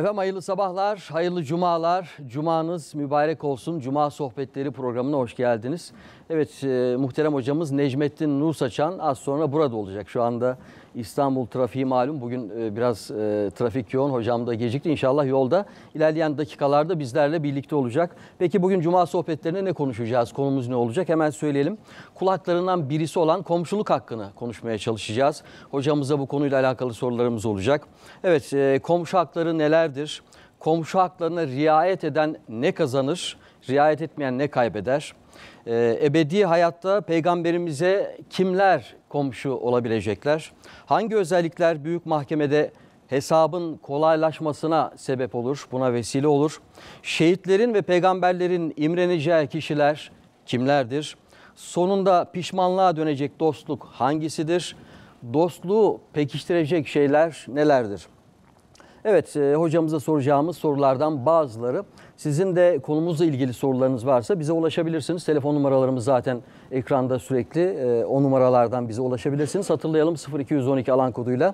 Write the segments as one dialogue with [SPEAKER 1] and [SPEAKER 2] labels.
[SPEAKER 1] Efendim hayırlı sabahlar, hayırlı cumalar. Cumanız mübarek olsun. Cuma Sohbetleri programına hoş geldiniz. Evet, muhterem hocamız Necmettin Nur Saçan az sonra burada olacak. Şu anda İstanbul trafiği malum. Bugün biraz trafik yoğun. Hocam da gecikti. İnşallah yolda ilerleyen dakikalarda bizlerle birlikte olacak. Peki bugün Cuma Sohbetlerinde ne konuşacağız? Konumuz ne olacak? Hemen söyleyelim. Kul haklarından birisi olan komşuluk hakkını konuşmaya çalışacağız. Hocamıza bu konuyla alakalı sorularımız olacak. Evet, komşu hakları nelerdir? Komşu haklarına riayet eden ne kazanır? Riayet etmeyen ne kaybeder? Ebedi hayatta peygamberimize kimler komşu olabilecekler? Hangi özellikler büyük mahkemede hesabın kolaylaşmasına sebep olur, buna vesile olur? Şehitlerin ve peygamberlerin imreneceği kişiler kimlerdir? Sonunda pişmanlığa dönecek dostluk hangisidir? Dostluğu pekiştirecek şeyler nelerdir? Evet, hocamıza soracağımız sorulardan bazıları. Sizin de konumuzla ilgili sorularınız varsa bize ulaşabilirsiniz. Telefon numaralarımız zaten ekranda sürekli. O numaralardan bize ulaşabilirsiniz. Hatırlayalım 0212 alan koduyla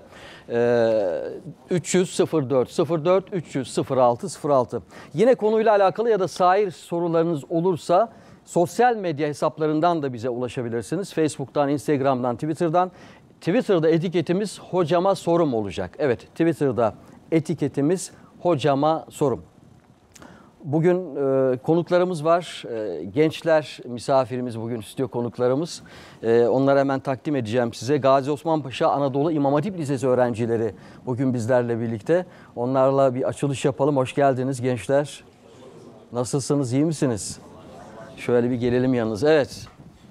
[SPEAKER 1] 300 04 04 300 06 06. Yine konuyla alakalı ya da sair sorularınız olursa sosyal medya hesaplarından da bize ulaşabilirsiniz. Facebook'tan, Instagram'dan, Twitter'dan. Twitter'da etiketimiz hocama sorum olacak. Evet, Twitter'da etiketimiz hocama sorum. Bugün konuklarımız var. Gençler misafirimiz bugün, stüdyo konuklarımız. Onları hemen takdim edeceğim size. Gazi Osman Paşa Anadolu İmam Hatip Lisesi öğrencileri bugün bizlerle birlikte. Onlarla bir açılış yapalım. Hoş geldiniz gençler. Nasılsınız, iyi misiniz? Şöyle bir gelelim yanınıza. Evet.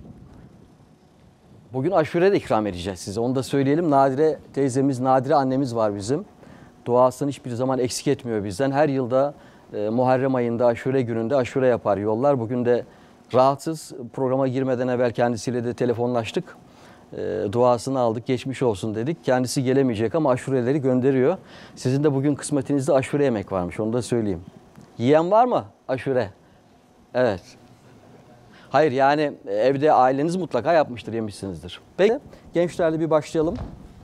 [SPEAKER 1] Bugün aşure de ikram edeceğiz size. Onu da söyleyelim. Nadire teyzemiz, Nadire annemiz var bizim. Duasını hiçbir zaman eksik etmiyor bizden. Her yılda Muharrem ayında aşure gününde aşure yapar yollar. Bugün de rahatsız. Programa girmeden evvel kendisiyle de telefonlaştık. Duasını aldık. Geçmiş olsun dedik. Kendisi gelemeyecek ama aşureleri gönderiyor. Sizin de bugün kısmetinizde aşure yemek varmış. Onu da söyleyeyim. Yiyen var mı aşure? Evet. Hayır, yani evde aileniz mutlaka yapmıştır, yemişsinizdir. Peki gençlerle bir başlayalım.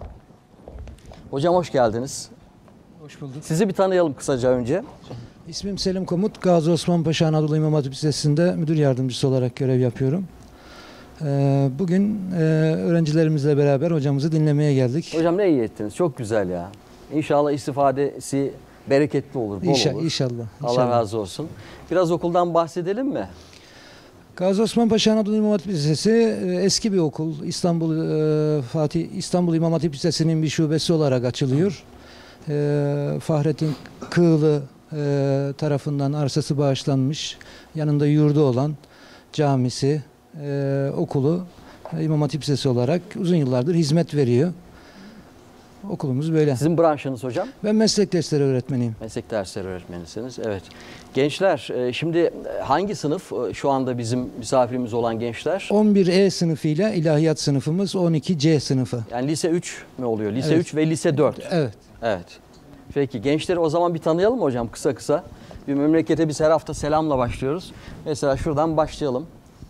[SPEAKER 1] Hocam hoş geldiniz.
[SPEAKER 2] Hoş bulduk.
[SPEAKER 1] Sizi bir tanıyalım kısaca önce.
[SPEAKER 2] İsmim Selim Komut. Gazi Osman Paşa Anadolu İmam Hatip Lisesi'nde müdür yardımcısı olarak görev yapıyorum. Bugün öğrencilerimizle beraber hocamızı dinlemeye geldik.
[SPEAKER 1] Hocam ne iyi ettiniz. Çok güzel ya. İnşallah istifadesi bereketli olur, bol olur.
[SPEAKER 2] İnşallah.
[SPEAKER 1] Allah razı olsun. Biraz okuldan bahsedelim mi?
[SPEAKER 2] Gazi Osman Paşa Anadolu İmam Hatip Lisesi eski bir okul. İstanbul İmam Hatip Lisesi'nin bir şubesi olarak açılıyor. Fahrettin Kığlı tarafından arsası bağışlanmış. Yanında yurdu olan camisi, okulu İmam Hatip Lisesi olarak uzun yıllardır hizmet veriyor. Okulumuz böyle.
[SPEAKER 1] Sizin branşınız hocam?
[SPEAKER 2] Ben meslek dersleri öğretmeniyim.
[SPEAKER 1] Meslek dersleri öğretmenisiniz. Evet. Gençler, şimdi hangi sınıf şu anda bizim misafirimiz olan gençler?
[SPEAKER 2] 11E sınıfıyla ilahiyat sınıfımız, 12C sınıfı.
[SPEAKER 1] Yani lise 3 mü oluyor? Lise
[SPEAKER 2] Evet.
[SPEAKER 1] 3 ve lise 4.
[SPEAKER 2] Evet.
[SPEAKER 1] Evet. Peki gençleri o zaman bir tanıyalım mı hocam kısa kısa? Bir memlekete biz her hafta selamla başlıyoruz. Mesela şuradan başlayalım.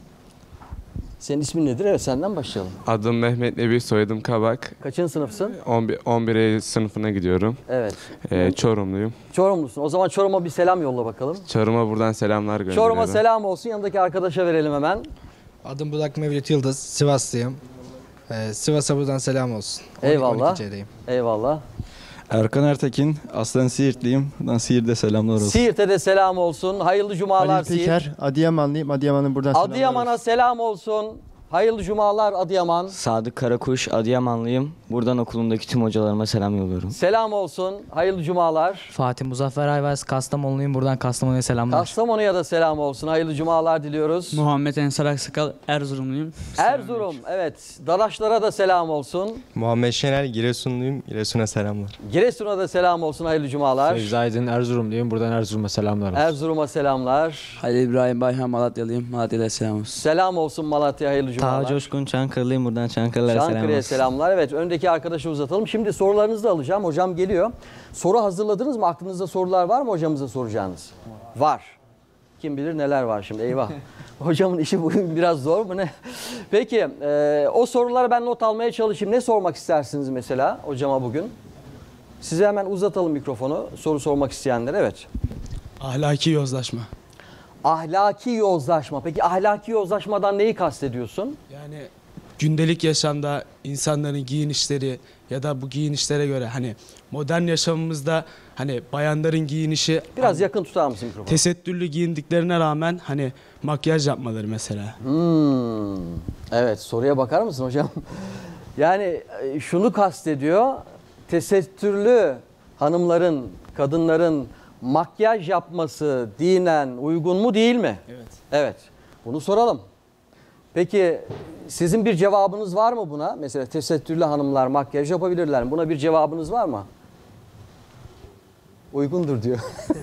[SPEAKER 1] Senin ismin nedir? Evet, senden başlayalım.
[SPEAKER 3] Adım Mehmet Nebi, soyadım Kabak.
[SPEAKER 1] Kaçıncı sınıfsın?
[SPEAKER 3] 11 sınıfına gidiyorum.
[SPEAKER 1] Evet.
[SPEAKER 3] Çorumluyum.
[SPEAKER 1] Çorumlusun. O zaman Çorum'a bir selam yolla bakalım.
[SPEAKER 3] Çorum'a buradan selamlar gönderiyorum.
[SPEAKER 1] Çorum'a selam olsun. Yanındaki arkadaşa verelim hemen.
[SPEAKER 4] Adım Budak Mevlüt Yıldız, Sivaslıyım. Sivas'a buradan selam olsun.
[SPEAKER 1] Eyvallah.
[SPEAKER 4] 12C'deyim.
[SPEAKER 1] Eyvallah.
[SPEAKER 5] Erkan Ertekin, aslen Siirtliyim. Buradan Siirt'e selamlar olsun.
[SPEAKER 1] Siirt'e de selam olsun. Hayırlı cumalar
[SPEAKER 6] Halil
[SPEAKER 1] Siirt.
[SPEAKER 6] Peker, Adıyamanlıyım. Adıyaman'ın buradan selamlar
[SPEAKER 1] Adıyaman'a
[SPEAKER 6] olsun.
[SPEAKER 1] selam olsun. Hayırlı cumalar Adıyaman.
[SPEAKER 7] Sadık Karakuş, Adıyamanlıyım. Buradan okulumdaki tüm hocalarıma selam yolluyorum.
[SPEAKER 1] Selam olsun. Hayırlı cumalar.
[SPEAKER 8] Fatih Muzaffer Ayvaz, Kastamonluyum. Buradan Kastamonu'ya selamlar.
[SPEAKER 1] Kastamonu'ya da selam olsun. Hayırlı cumalar diliyoruz.
[SPEAKER 8] Muhammed Ensar Aksakal, Erzurumluyum.
[SPEAKER 1] Erzurum, evet. Dadaşlara da selam olsun.
[SPEAKER 9] Muhammed Şener, Giresunluyum. Giresun'a selamlar.
[SPEAKER 1] Giresun'a da selam olsun. Hayırlı cumalar.
[SPEAKER 10] Fevzi Aydın, Erzurumluyum. Buradan Erzurum'a selamlar olsun.
[SPEAKER 1] Erzurum'a selamlar.
[SPEAKER 7] Halil İbrahim Bayhan, Malatyalıyım. Malatya'da selam olsun.
[SPEAKER 1] Selam olsun Malatya. Hayırlı cumalar.
[SPEAKER 7] Taha Coşkun, Çankırılıyım. Buradan Çankırılara selam
[SPEAKER 1] Çankırı'ya
[SPEAKER 7] olsun.
[SPEAKER 1] selamlar. Evet, öndeki arkadaşı uzatalım. Şimdi sorularınızı da alacağım. Hocam geliyor. Soru hazırladınız mı? Aklınızda sorular var mı hocamıza soracağınız? Var. Kim bilir neler var şimdi. Eyvah. Hocamın işi bugün biraz zor mu ne? Peki o soruları ben not almaya çalışayım. Ne sormak istersiniz mesela hocama bugün? Size hemen uzatalım mikrofonu soru sormak isteyenlere. Evet.
[SPEAKER 11] Ahlaki yozlaşma.
[SPEAKER 1] Ahlaki yozlaşma. Peki ahlaki yozlaşmadan neyi kastediyorsun?
[SPEAKER 11] Yani gündelik yaşamda insanların giyinişleri ya da bu giyinişlere göre hani modern yaşamımızda hani bayanların giyinişi
[SPEAKER 1] Biraz yakın tutar mısın mikrofonu?
[SPEAKER 11] tesettürlü giyindiklerine rağmen hani makyaj yapmaları mesela.
[SPEAKER 1] Evet, soruya bakar mısın hocam? Yani şunu kastediyor. Tesettürlü hanımların, kadınların makyaj yapması dinen uygun mu değil mi?
[SPEAKER 11] Evet.
[SPEAKER 1] Evet. Bunu soralım. Peki sizin bir cevabınız var mı buna? Mesela tesettürlü hanımlar makyaj yapabilirler mi? Buna bir cevabınız var mı? Uygundur diyor.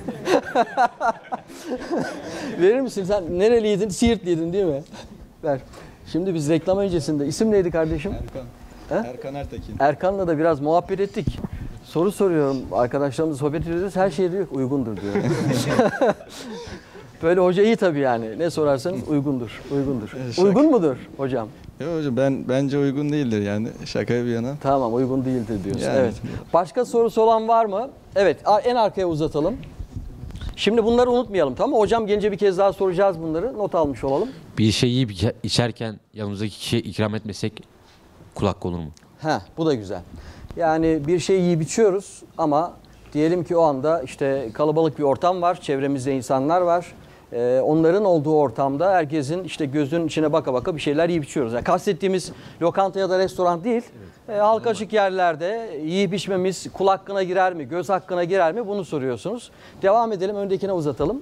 [SPEAKER 1] Verir misin? Sen nereliydin? Siirtliydin değil mi? Ver. Şimdi biz reklam öncesinde. İsim neydi kardeşim?
[SPEAKER 5] Erkan. Erkan Ertekin.
[SPEAKER 1] Erkan'la da biraz muhabbet ettik. Soru soruyorum. Arkadaşlarımızla sohbet ediyoruz. Her şey diyor uygundur diyor. Böyle hoca iyi tabii yani. Ne sorarsanız uygundur. Uygundur. Uygun mudur hocam?
[SPEAKER 5] Yok hocam bence uygun değildir yani şaka bir yana.
[SPEAKER 1] Tamam uygun değildir diyorsun.
[SPEAKER 5] Yani.
[SPEAKER 1] Evet. Başka sorusu olan var mı? Evet en arkaya uzatalım. Şimdi bunları unutmayalım tamam mı? Hocam gelince bir kez daha soracağız bunları. Not almış olalım.
[SPEAKER 12] Bir şey yiyip içerken yanımızdaki kişiye ikram etmesek kul hakkı olur mu?
[SPEAKER 1] Bu da güzel. Yani bir şey yiyip içiyoruz ama diyelim ki o anda işte kalabalık bir ortam var. Çevremizde insanlar var. Onların olduğu ortamda herkesin işte gözünün içine baka baka bir şeyler yiyip içiyoruz. Yani kastettiğimiz lokanta ya da restoran değil. Halka açık yerlerde yiyip içmemiz kul hakkına girer mi, göz hakkına girer mi bunu soruyorsunuz. Devam edelim, öndekine uzatalım.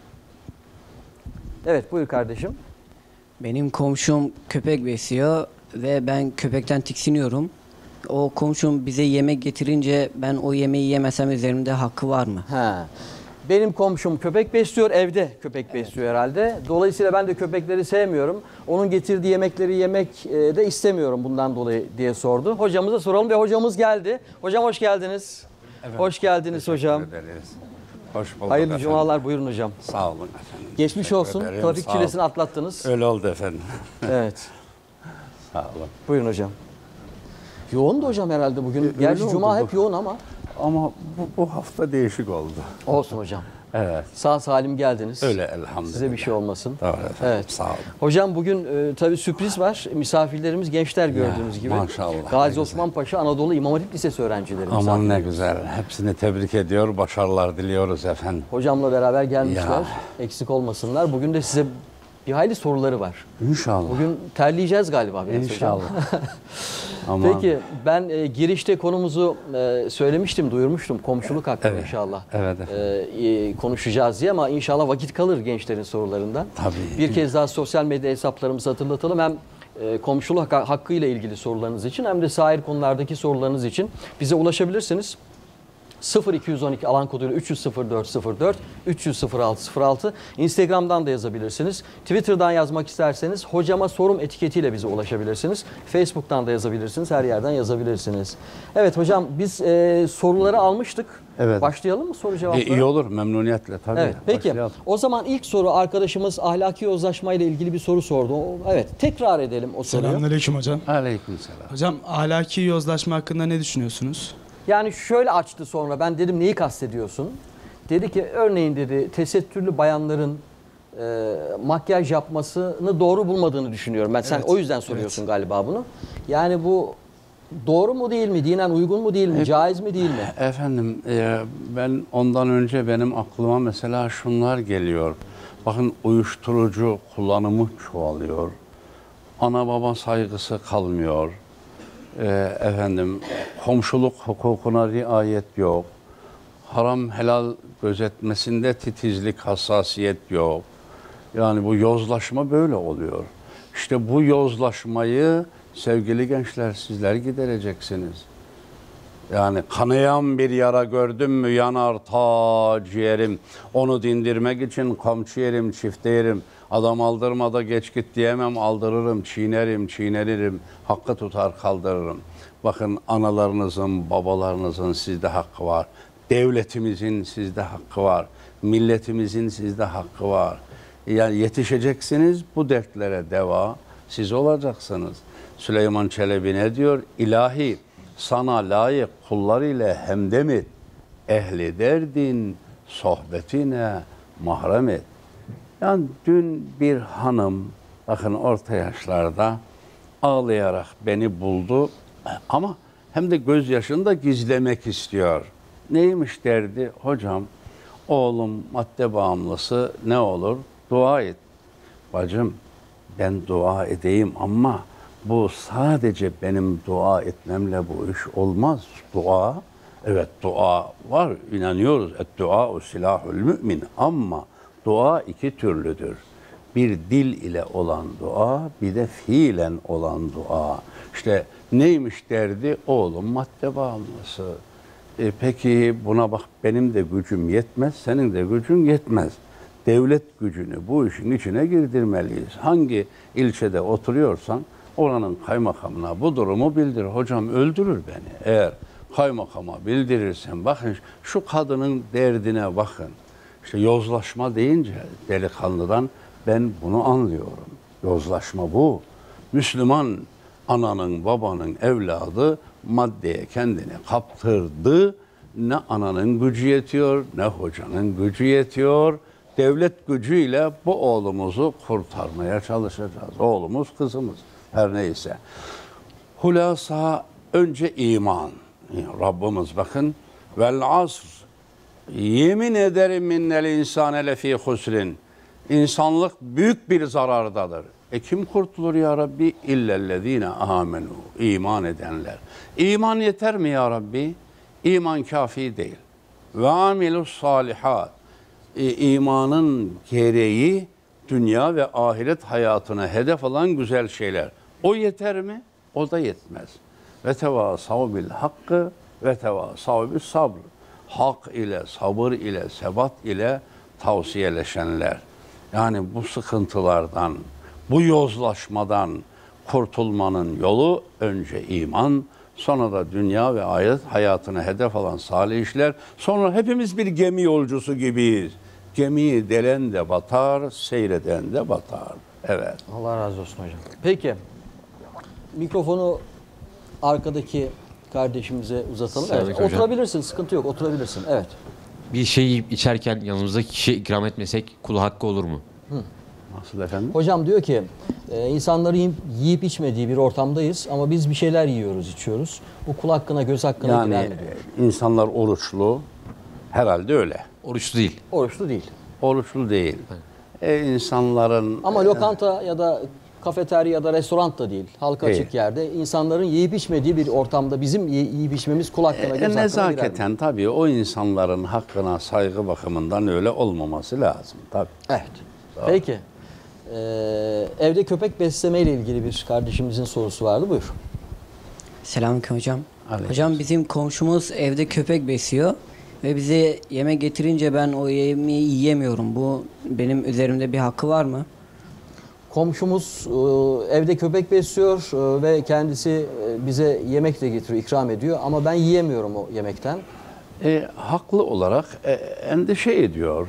[SPEAKER 1] Evet buyur kardeşim.
[SPEAKER 13] Benim komşum köpek besliyor ve ben köpekten tiksiniyorum. O komşum bize yemek getirince ben o yemeği yemesem üzerimde hakkı var mı?
[SPEAKER 1] Benim komşum köpek besliyor, evde köpek besliyor herhalde. Dolayısıyla ben de köpekleri sevmiyorum. Onun getirdiği yemekleri yemek de istemiyorum bundan dolayı diye sordu. Hocamıza soralım ve hocamız geldi. Hocam hoş geldiniz.
[SPEAKER 14] Efendim,
[SPEAKER 1] hoş geldiniz hocam.
[SPEAKER 14] Ederiz. Hoş bulduk
[SPEAKER 1] Hayırlı
[SPEAKER 14] efendim.
[SPEAKER 1] cumalar buyurun hocam.
[SPEAKER 14] Sağ olun efendim.
[SPEAKER 1] Geçmiş
[SPEAKER 14] Teşekkür
[SPEAKER 1] olsun.
[SPEAKER 14] ederim,
[SPEAKER 1] Trafik
[SPEAKER 14] sağ olun.
[SPEAKER 1] çilesini atlattınız.
[SPEAKER 14] Öyle oldu efendim.
[SPEAKER 1] Evet.
[SPEAKER 14] Sağ olun.
[SPEAKER 1] Buyurun hocam. Yoğun da hocam herhalde bugün. Gerçi
[SPEAKER 14] oldu
[SPEAKER 1] cuma
[SPEAKER 14] bu.
[SPEAKER 1] hep yoğun ama.
[SPEAKER 14] Ama bu hafta değişik oldu.
[SPEAKER 1] Olsun hocam.
[SPEAKER 14] Evet.
[SPEAKER 1] Sağ salim geldiniz.
[SPEAKER 14] Öyle elhamdülillah.
[SPEAKER 1] Size bir şey olmasın.
[SPEAKER 14] Doğru efendim.
[SPEAKER 1] Evet.
[SPEAKER 14] Sağ olun.
[SPEAKER 1] Hocam bugün tabii sürpriz var. Misafirlerimiz gençler gördüğünüz gibi.
[SPEAKER 14] maşallah,
[SPEAKER 1] Gazi Osman Paşa Anadolu İmam Hatip Lisesi öğrencileri.
[SPEAKER 14] Aman ne
[SPEAKER 1] misafirlerimiz.
[SPEAKER 14] güzel. Hepsini tebrik ediyor. Başarılar diliyoruz efendim.
[SPEAKER 1] Hocamla beraber gelmişler.
[SPEAKER 14] Ya.
[SPEAKER 1] Eksik olmasınlar. Bugün de size bir hayli soruları var.
[SPEAKER 14] İnşallah.
[SPEAKER 1] Bugün terleyeceğiz galiba biraz
[SPEAKER 14] İnşallah.
[SPEAKER 1] hocam.
[SPEAKER 14] Aman.
[SPEAKER 1] Peki ben girişte konumuzu söylemiştim, duyurmuştum. Komşuluk hakkı
[SPEAKER 14] Evet.
[SPEAKER 1] inşallah.
[SPEAKER 14] Evet
[SPEAKER 1] Konuşacağız diye ama inşallah vakit kalır gençlerin sorularından.
[SPEAKER 14] Tabii.
[SPEAKER 1] Bir kez daha sosyal medya hesaplarımızı hatırlatalım. Hem komşuluk hakkı ile ilgili sorularınız için hem de sair konulardaki sorularınız için bize ulaşabilirsiniz. 0212 alan koduyla 300-0404, 300-0606. Instagram'dan da yazabilirsiniz. Twitter'dan yazmak isterseniz hocama sorum etiketiyle bize ulaşabilirsiniz. Facebook'tan da yazabilirsiniz. Her yerden yazabilirsiniz. Evet hocam biz soruları almıştık.
[SPEAKER 14] Evet.
[SPEAKER 1] Başlayalım mı soru cevaplara?
[SPEAKER 14] İyi olur memnuniyetle tabii.
[SPEAKER 1] Evet, peki.
[SPEAKER 14] Başlayalım.
[SPEAKER 1] O zaman ilk soru arkadaşımız ahlaki yozlaşma ile ilgili bir soru sordu. Evet, tekrar edelim o soruyu.
[SPEAKER 11] Selamünaleyküm hocam.
[SPEAKER 14] Aleykümselam.
[SPEAKER 11] Hocam ahlaki yozlaşma hakkında ne düşünüyorsunuz?
[SPEAKER 1] Yani şöyle açtı sonra ben dedim neyi kastediyorsun? Dedi ki örneğin dedi tesettürlü bayanların makyaj yapmasını doğru bulmadığını düşünüyorum. Ben sen
[SPEAKER 11] Evet,
[SPEAKER 1] o yüzden soruyorsun galiba bunu. Yani bu doğru mu değil mi? Dinen uygun mu değil mi? Caiz mi değil mi?
[SPEAKER 14] Efendim ben ondan önce benim aklıma mesela şunlar geliyor. Bakın uyuşturucu kullanımı çoğalıyor. Ana baba saygısı kalmıyor. Komşuluk hukukuna riayet yok. Haram helal gözetmesinde titizlik, hassasiyet yok. Yani bu yozlaşma böyle oluyor. İşte bu yozlaşmayı sevgili gençler sizler gidereceksiniz. Yani kanayan bir yara gördüm mü yanar ta ciğerim. Onu dindirmek için komşu yerim, çifte yerim. Adam aldırmada geç git diyemem, aldırırım, çiğneririm. Hakkı tutar kaldırırım. Bakın analarınızın, babalarınızın sizde hakkı var. Devletimizin sizde hakkı var. Milletimizin sizde hakkı var. Yani yetişeceksiniz, bu dertlere deva siz olacaksınız. Süleyman Çelebi ne diyor? İlahi sana layık kullar ile hemdem et. Ehli derdin sohbetine mahrem et. Yani dün bir hanım, bakın orta yaşlarda, ağlayarak beni buldu ama hem de gözyaşını da gizlemek istiyor. Neymiş derdi? Hocam, oğlum madde bağımlısı, ne olur? Dua et. Bacım, ben dua edeyim ama bu sadece benim dua etmemle bu iş olmaz. Dua, evet dua var, inanıyoruz. Et-duâ silahul mümin, ama dua iki türlüdür. Bir dil ile olan dua, bir de fiilen olan dua. İşte neymiş derdi? Oğlum madde bağımlısı. Peki buna bak, benim de gücüm yetmez, senin de gücün yetmez. Devlet gücünü bu işin içine girdirmeliyiz. Hangi ilçede oturuyorsan oranın kaymakamına bu durumu bildir. Hocam öldürür beni. Eğer kaymakama bildirirsen, bakın şu kadının derdine bakın. İşte yozlaşma deyince delikanlıdan ben bunu anlıyorum. Yozlaşma bu. Müslüman ananın, babanın evladı maddeye kendini kaptırdı. Ne ananın gücü yetiyor, ne hocanın gücü yetiyor. Devlet gücüyle bu oğlumuzu kurtarmaya çalışacağız. Oğlumuz, kızımız, her neyse. Hulasa önce iman. Rabbimiz bakın. Vel asr. Yemin ederim innel insane lefî husrin. İnsanlık büyük bir zarardadır. Kim kurtulur ya Rabbi? İllellezîne âmenû. İman edenler. İman yeter mi ya Rabbi? İman kafi değil. Ve amilus salihat. İmanın gereği dünya ve ahiret hayatına hedef alan güzel şeyler. O yeter mi? O da yetmez. Ve tevasav bil hakkı ve tevasav bil sabr. Hak ile, sabır ile, sebat ile tavsiyeleşenler. Yani bu sıkıntılardan, bu yozlaşmadan kurtulmanın yolu önce iman, sonra da dünya ve ahiret hayatına hedef alan salih işler. Sonra hepimiz bir gemi yolcusu gibiyiz. Gemiyi delen de batar, seyreden de batar. Evet.
[SPEAKER 1] Allah razı olsun hocam. Peki, mikrofonu arkadaki kardeşimize uzatalım. Evet, oturabilirsin, sıkıntı yok, oturabilirsin. Evet.
[SPEAKER 12] Bir şey yiyip içerken yanımızdaki kişiye ikram etmesek kul hakkı olur mu?
[SPEAKER 14] Nasıl efendim?
[SPEAKER 1] Hocam diyor ki, insanların yiyip içmediği bir ortamdayız ama biz bir şeyler yiyoruz, içiyoruz. Bu kul hakkına, göz hakkına girer mi diyor.
[SPEAKER 14] Yani insanlar oruçlu, herhalde öyle.
[SPEAKER 12] Oruçlu değil.
[SPEAKER 1] Oruçlu değil.
[SPEAKER 14] Oruçlu değil. İnsanların...
[SPEAKER 1] Ama lokanta ya da kafeterya ya da restoran da değil, halka açık yerde insanların yiyip içmediği bir ortamda bizim yiyip içmemiz kul hakkına, göz hakkına
[SPEAKER 14] nezaketen tabii o insanların hakkına saygı bakımından öyle olmaması lazım tabii.
[SPEAKER 1] Evet. Doğru. Peki. Evde köpek besleme ile ilgili bir kardeşimizin sorusu vardı. Buyur.
[SPEAKER 13] Selamünaleyküm hocam.
[SPEAKER 14] Aleyküm.
[SPEAKER 13] Hocam bizim komşumuz evde köpek besliyor ve bize yemek getirince ben o yemeği yiyemiyorum. Bu benim üzerimde bir hakkı var mı?
[SPEAKER 1] Komşumuz evde köpek besliyor ve kendisi bize yemek de getiriyor, ikram ediyor ama ben yiyemiyorum o yemekten.
[SPEAKER 14] Haklı olarak endişe ediyor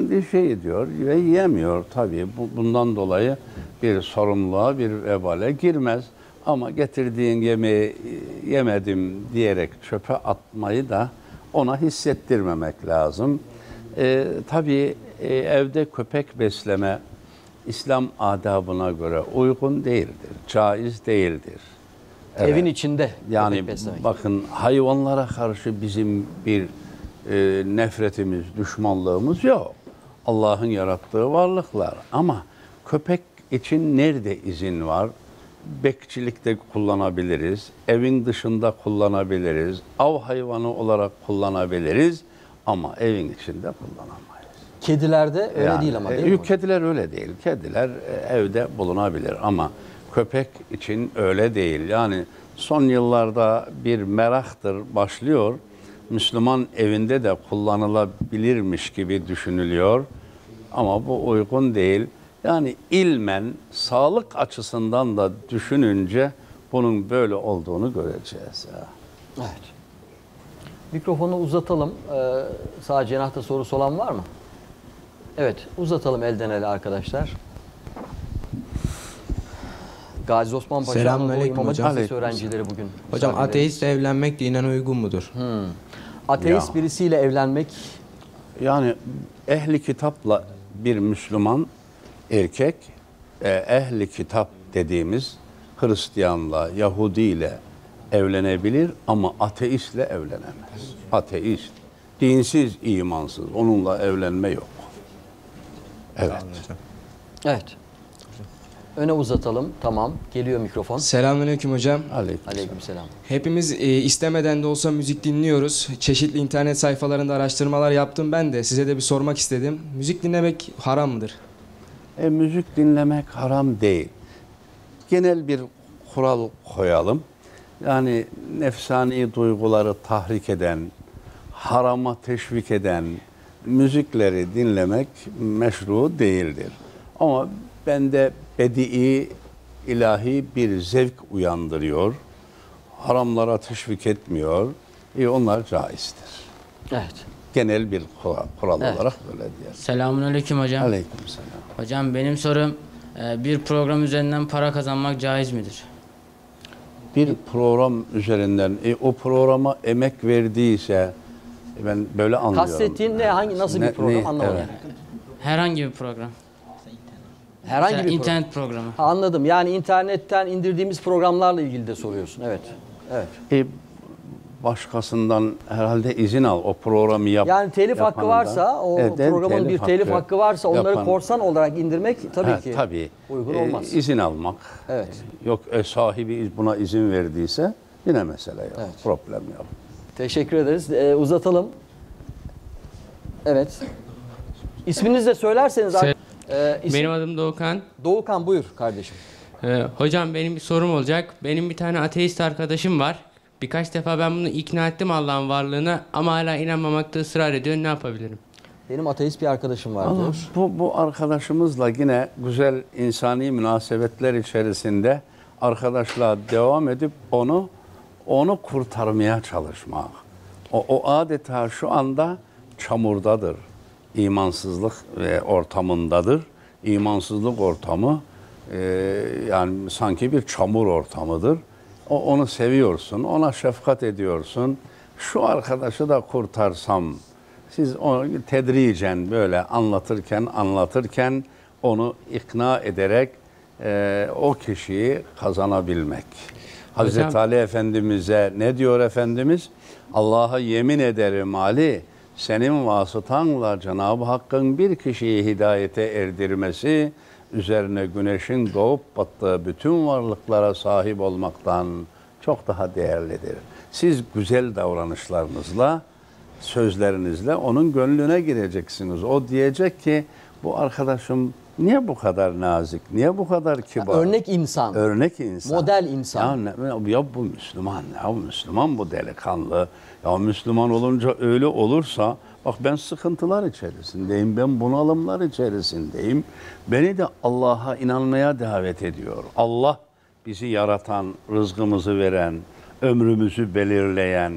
[SPEAKER 14] ve yiyemiyor tabii. Bundan dolayı bir sorumluluğa, bir vebale girmez. Ama getirdiğin yemeği yemedim diyerek çöpe atmayı da ona hissettirmemek lazım. Tabii evde köpek besleme İslam adabına göre uygun değildir, caiz değildir. Evet.
[SPEAKER 1] Evin içinde
[SPEAKER 14] yani
[SPEAKER 1] köpek beslemek.
[SPEAKER 14] Bakın, hayvanlara karşı bizim bir nefretimiz, düşmanlığımız yok. Allah'ın yarattığı varlıklar. Ama köpek için nerede izin var? Bekçilikte kullanabiliriz, evin dışında kullanabiliriz, av hayvanı olarak kullanabiliriz ama evin içinde kullanamayız.
[SPEAKER 1] Kedilerde öyle değil ama değil mi?
[SPEAKER 14] Kediler öyle değil. Kediler evde bulunabilir ama köpek için öyle değil. Yani son yıllarda bir meraktır başlıyor. Müslüman evinde de kullanılabilirmiş gibi düşünülüyor. Ama bu uygun değil. Yani ilmen, sağlık açısından da düşününce bunun böyle olduğunu göreceğiz.
[SPEAKER 1] Evet. Mikrofonu uzatalım. Sağ cenahta sorusu olan var mı? Evet, uzatalım elden ele arkadaşlar. Gazi Osman Paşa Anadolu
[SPEAKER 9] Selamünaleyküm
[SPEAKER 1] İmam Hatip
[SPEAKER 9] hocam.
[SPEAKER 1] Lisesi öğrencileri bugün.
[SPEAKER 9] Hocam
[SPEAKER 1] misafirlerimiz.
[SPEAKER 9] ateistle evlenmek dinen uygun mudur?
[SPEAKER 1] Ateist
[SPEAKER 14] Ya.
[SPEAKER 1] birisiyle evlenmek
[SPEAKER 14] Yani ehli kitapla bir Müslüman erkek ehli kitap dediğimiz Hristiyanla, Yahudiyle evlenebilir ama ateistle evlenemez. Ateist, dinsiz, imansız. Onunla evlenme yok. Evet.
[SPEAKER 1] evet. Öne uzatalım. Tamam. Geliyor mikrofon.
[SPEAKER 15] Selamünaleyküm hocam.
[SPEAKER 1] Aleykümselam.
[SPEAKER 15] Hepimiz istemeden de olsa müzik dinliyoruz. Çeşitli internet sayfalarında araştırmalar yaptım ben de. Size de bir sormak istedim. Müzik dinlemek haram mıdır?
[SPEAKER 14] Müzik dinlemek haram değil. Genel bir kural koyalım. Yani nefsani duyguları tahrik eden, harama teşvik eden müzikleri dinlemek meşru değildir. Ama bende bedi'i, ilahi bir zevk uyandırıyor. Haramlara teşvik etmiyor. Onlar caizdir.
[SPEAKER 1] Evet.
[SPEAKER 14] Genel bir kural
[SPEAKER 16] Evet.
[SPEAKER 14] olarak böyle diyelim.
[SPEAKER 16] Selamünaleyküm hocam.
[SPEAKER 14] Aleykümselam.
[SPEAKER 16] Hocam benim sorum bir program üzerinden para kazanmak caiz midir?
[SPEAKER 14] Bir program üzerinden o programa emek verdiyse ben böyle anlıyorum.
[SPEAKER 1] Kastettiğin ne? Nasıl bir program? Anlamadım.
[SPEAKER 14] Evet.
[SPEAKER 16] Herhangi bir program.
[SPEAKER 1] Herhangi
[SPEAKER 16] Mesela
[SPEAKER 1] bir
[SPEAKER 16] internet programı.
[SPEAKER 1] Anladım. Yani internetten indirdiğimiz programlarla ilgili de soruyorsun. Evet. Evet.
[SPEAKER 14] Başkasından herhalde izin al o programı yap.
[SPEAKER 1] Yani telif hakkı
[SPEAKER 14] yapanından.
[SPEAKER 1] varsa, o programın bir telif hakkı varsa onları
[SPEAKER 14] yapan-
[SPEAKER 1] korsan olarak indirmek tabii ki
[SPEAKER 14] tabii.
[SPEAKER 1] uygun olmaz.
[SPEAKER 14] İzin almak.
[SPEAKER 1] Evet.
[SPEAKER 14] Yok sahibi buna izin verdiyse yine mesele yok. Problem yok.
[SPEAKER 1] Teşekkür ederiz. Uzatalım. Evet. İsminizi de söylerseniz.
[SPEAKER 17] Benim adım Doğukan.
[SPEAKER 1] Doğukan buyur kardeşim.
[SPEAKER 17] Hocam benim bir sorum olacak. Benim bir tane ateist arkadaşım var. Birkaç defa ben bunu ikna ettim Allah'ın varlığına ama hala inanmamakta ısrar ediyor. Ne yapabilirim?
[SPEAKER 1] Benim ateist bir arkadaşım var
[SPEAKER 14] Ama
[SPEAKER 1] diyor.
[SPEAKER 14] bu arkadaşımızla yine güzel insani münasebetler içerisinde arkadaşla devam edip onu kurtarmaya çalışmak. O adeta şu anda çamurdadır. İmansızlık ortamındadır. İmansızlık ortamı yani sanki bir çamur ortamıdır. Onu seviyorsun, ona şefkat ediyorsun. Şu arkadaşı da kurtarsam, siz onu tedricen böyle anlatırken onu ikna ederek o kişiyi kazanabilmek. Hazreti Ali Efendimiz'e ne diyor Efendimiz? Allah'a yemin ederim Ali, senin vasıtanla Cenab-ı Hakk'ın bir kişiyi hidayete erdirmesi, üzerine güneşin doğup battığı bütün varlıklara sahip olmaktan çok daha değerlidir. Siz güzel davranışlarınızla, sözlerinizle onun gönlüne gireceksiniz. O diyecek ki bu arkadaşım niye bu kadar nazik, niye bu kadar kibar?
[SPEAKER 1] Örnek insan.
[SPEAKER 14] Örnek insan.
[SPEAKER 1] Model insan.
[SPEAKER 14] Ya bu Müslüman, ya Müslüman bu delikanlı. Ya Müslüman olunca öyle olursa, bak ben sıkıntılar içerisindeyim, ben bunalımlar içerisindeyim. Beni de Allah'a inanmaya davet ediyor. Allah bizi yaratan, rızkımızı veren, ömrümüzü belirleyen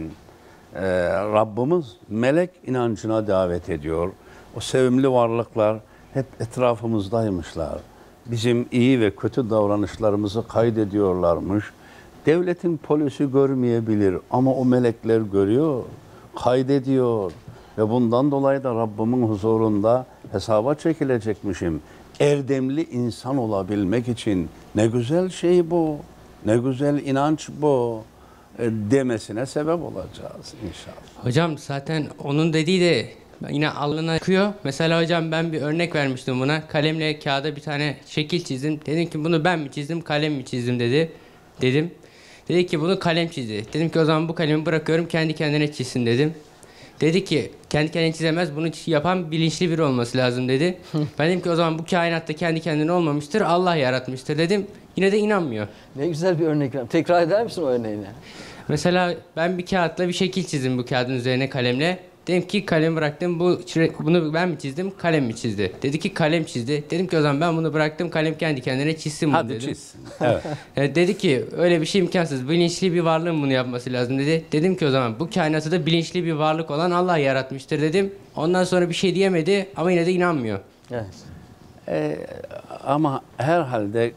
[SPEAKER 14] Rabbimiz melek inancına davet ediyor. O sevimli varlıklar hep etrafımızdaymışlar. Bizim iyi ve kötü davranışlarımızı kaydediyorlarmış. Devletin polisi görmeyebilir ama o melekler görüyor, kaydediyor. Ve bundan dolayı da Rabbimin huzurunda hesaba çekilecekmişim. Erdemli insan olabilmek için ne güzel şey bu, ne güzel inanç bu demesine sebep olacağız inşallah.
[SPEAKER 17] Hocam zaten onun dediği de yine alnına akıyor. Mesela hocam ben bir örnek vermiştim buna. Kalemle kağıda bir tane şekil çizdim. Dedim ki bunu ben mi çizdim, kalem mi çizdim dedi. Dedim. Dedi ki bunu kalem çizdi. Dedim ki o zaman bu kalemi bırakıyorum kendi kendine çizsin dedim. Dedi ki kendi kendine çizemez, bunu yapan bilinçli biri olması lazım dedi. Ben dedim ki o zaman bu kainatta kendi kendine olmamıştır, Allah yaratmıştır dedim. Yine de inanmıyor.
[SPEAKER 1] Ne güzel bir örnek. Tekrar eder misin o örneğini?
[SPEAKER 17] Mesela ben bir kağıtla bir şekil çizdim bu kağıdın üzerine kalemle. Dedim ki kalem bıraktım, bunu ben mi çizdim, kalem mi çizdi? Dedi ki kalem çizdi. Dedim ki o zaman ben bunu bıraktım, kalem kendi kendine çizsin bunu dedim.
[SPEAKER 14] Hadi çizsin. Evet.
[SPEAKER 17] Dedi ki öyle bir şey imkansız, bilinçli bir varlığın bunu yapması lazım dedi. Dedim ki o zaman bu kainatı da bilinçli bir varlık olan Allah yaratmıştır dedim. Ondan sonra bir şey diyemedi ama yine de inanmıyor.
[SPEAKER 1] Evet.
[SPEAKER 14] Ama herhalde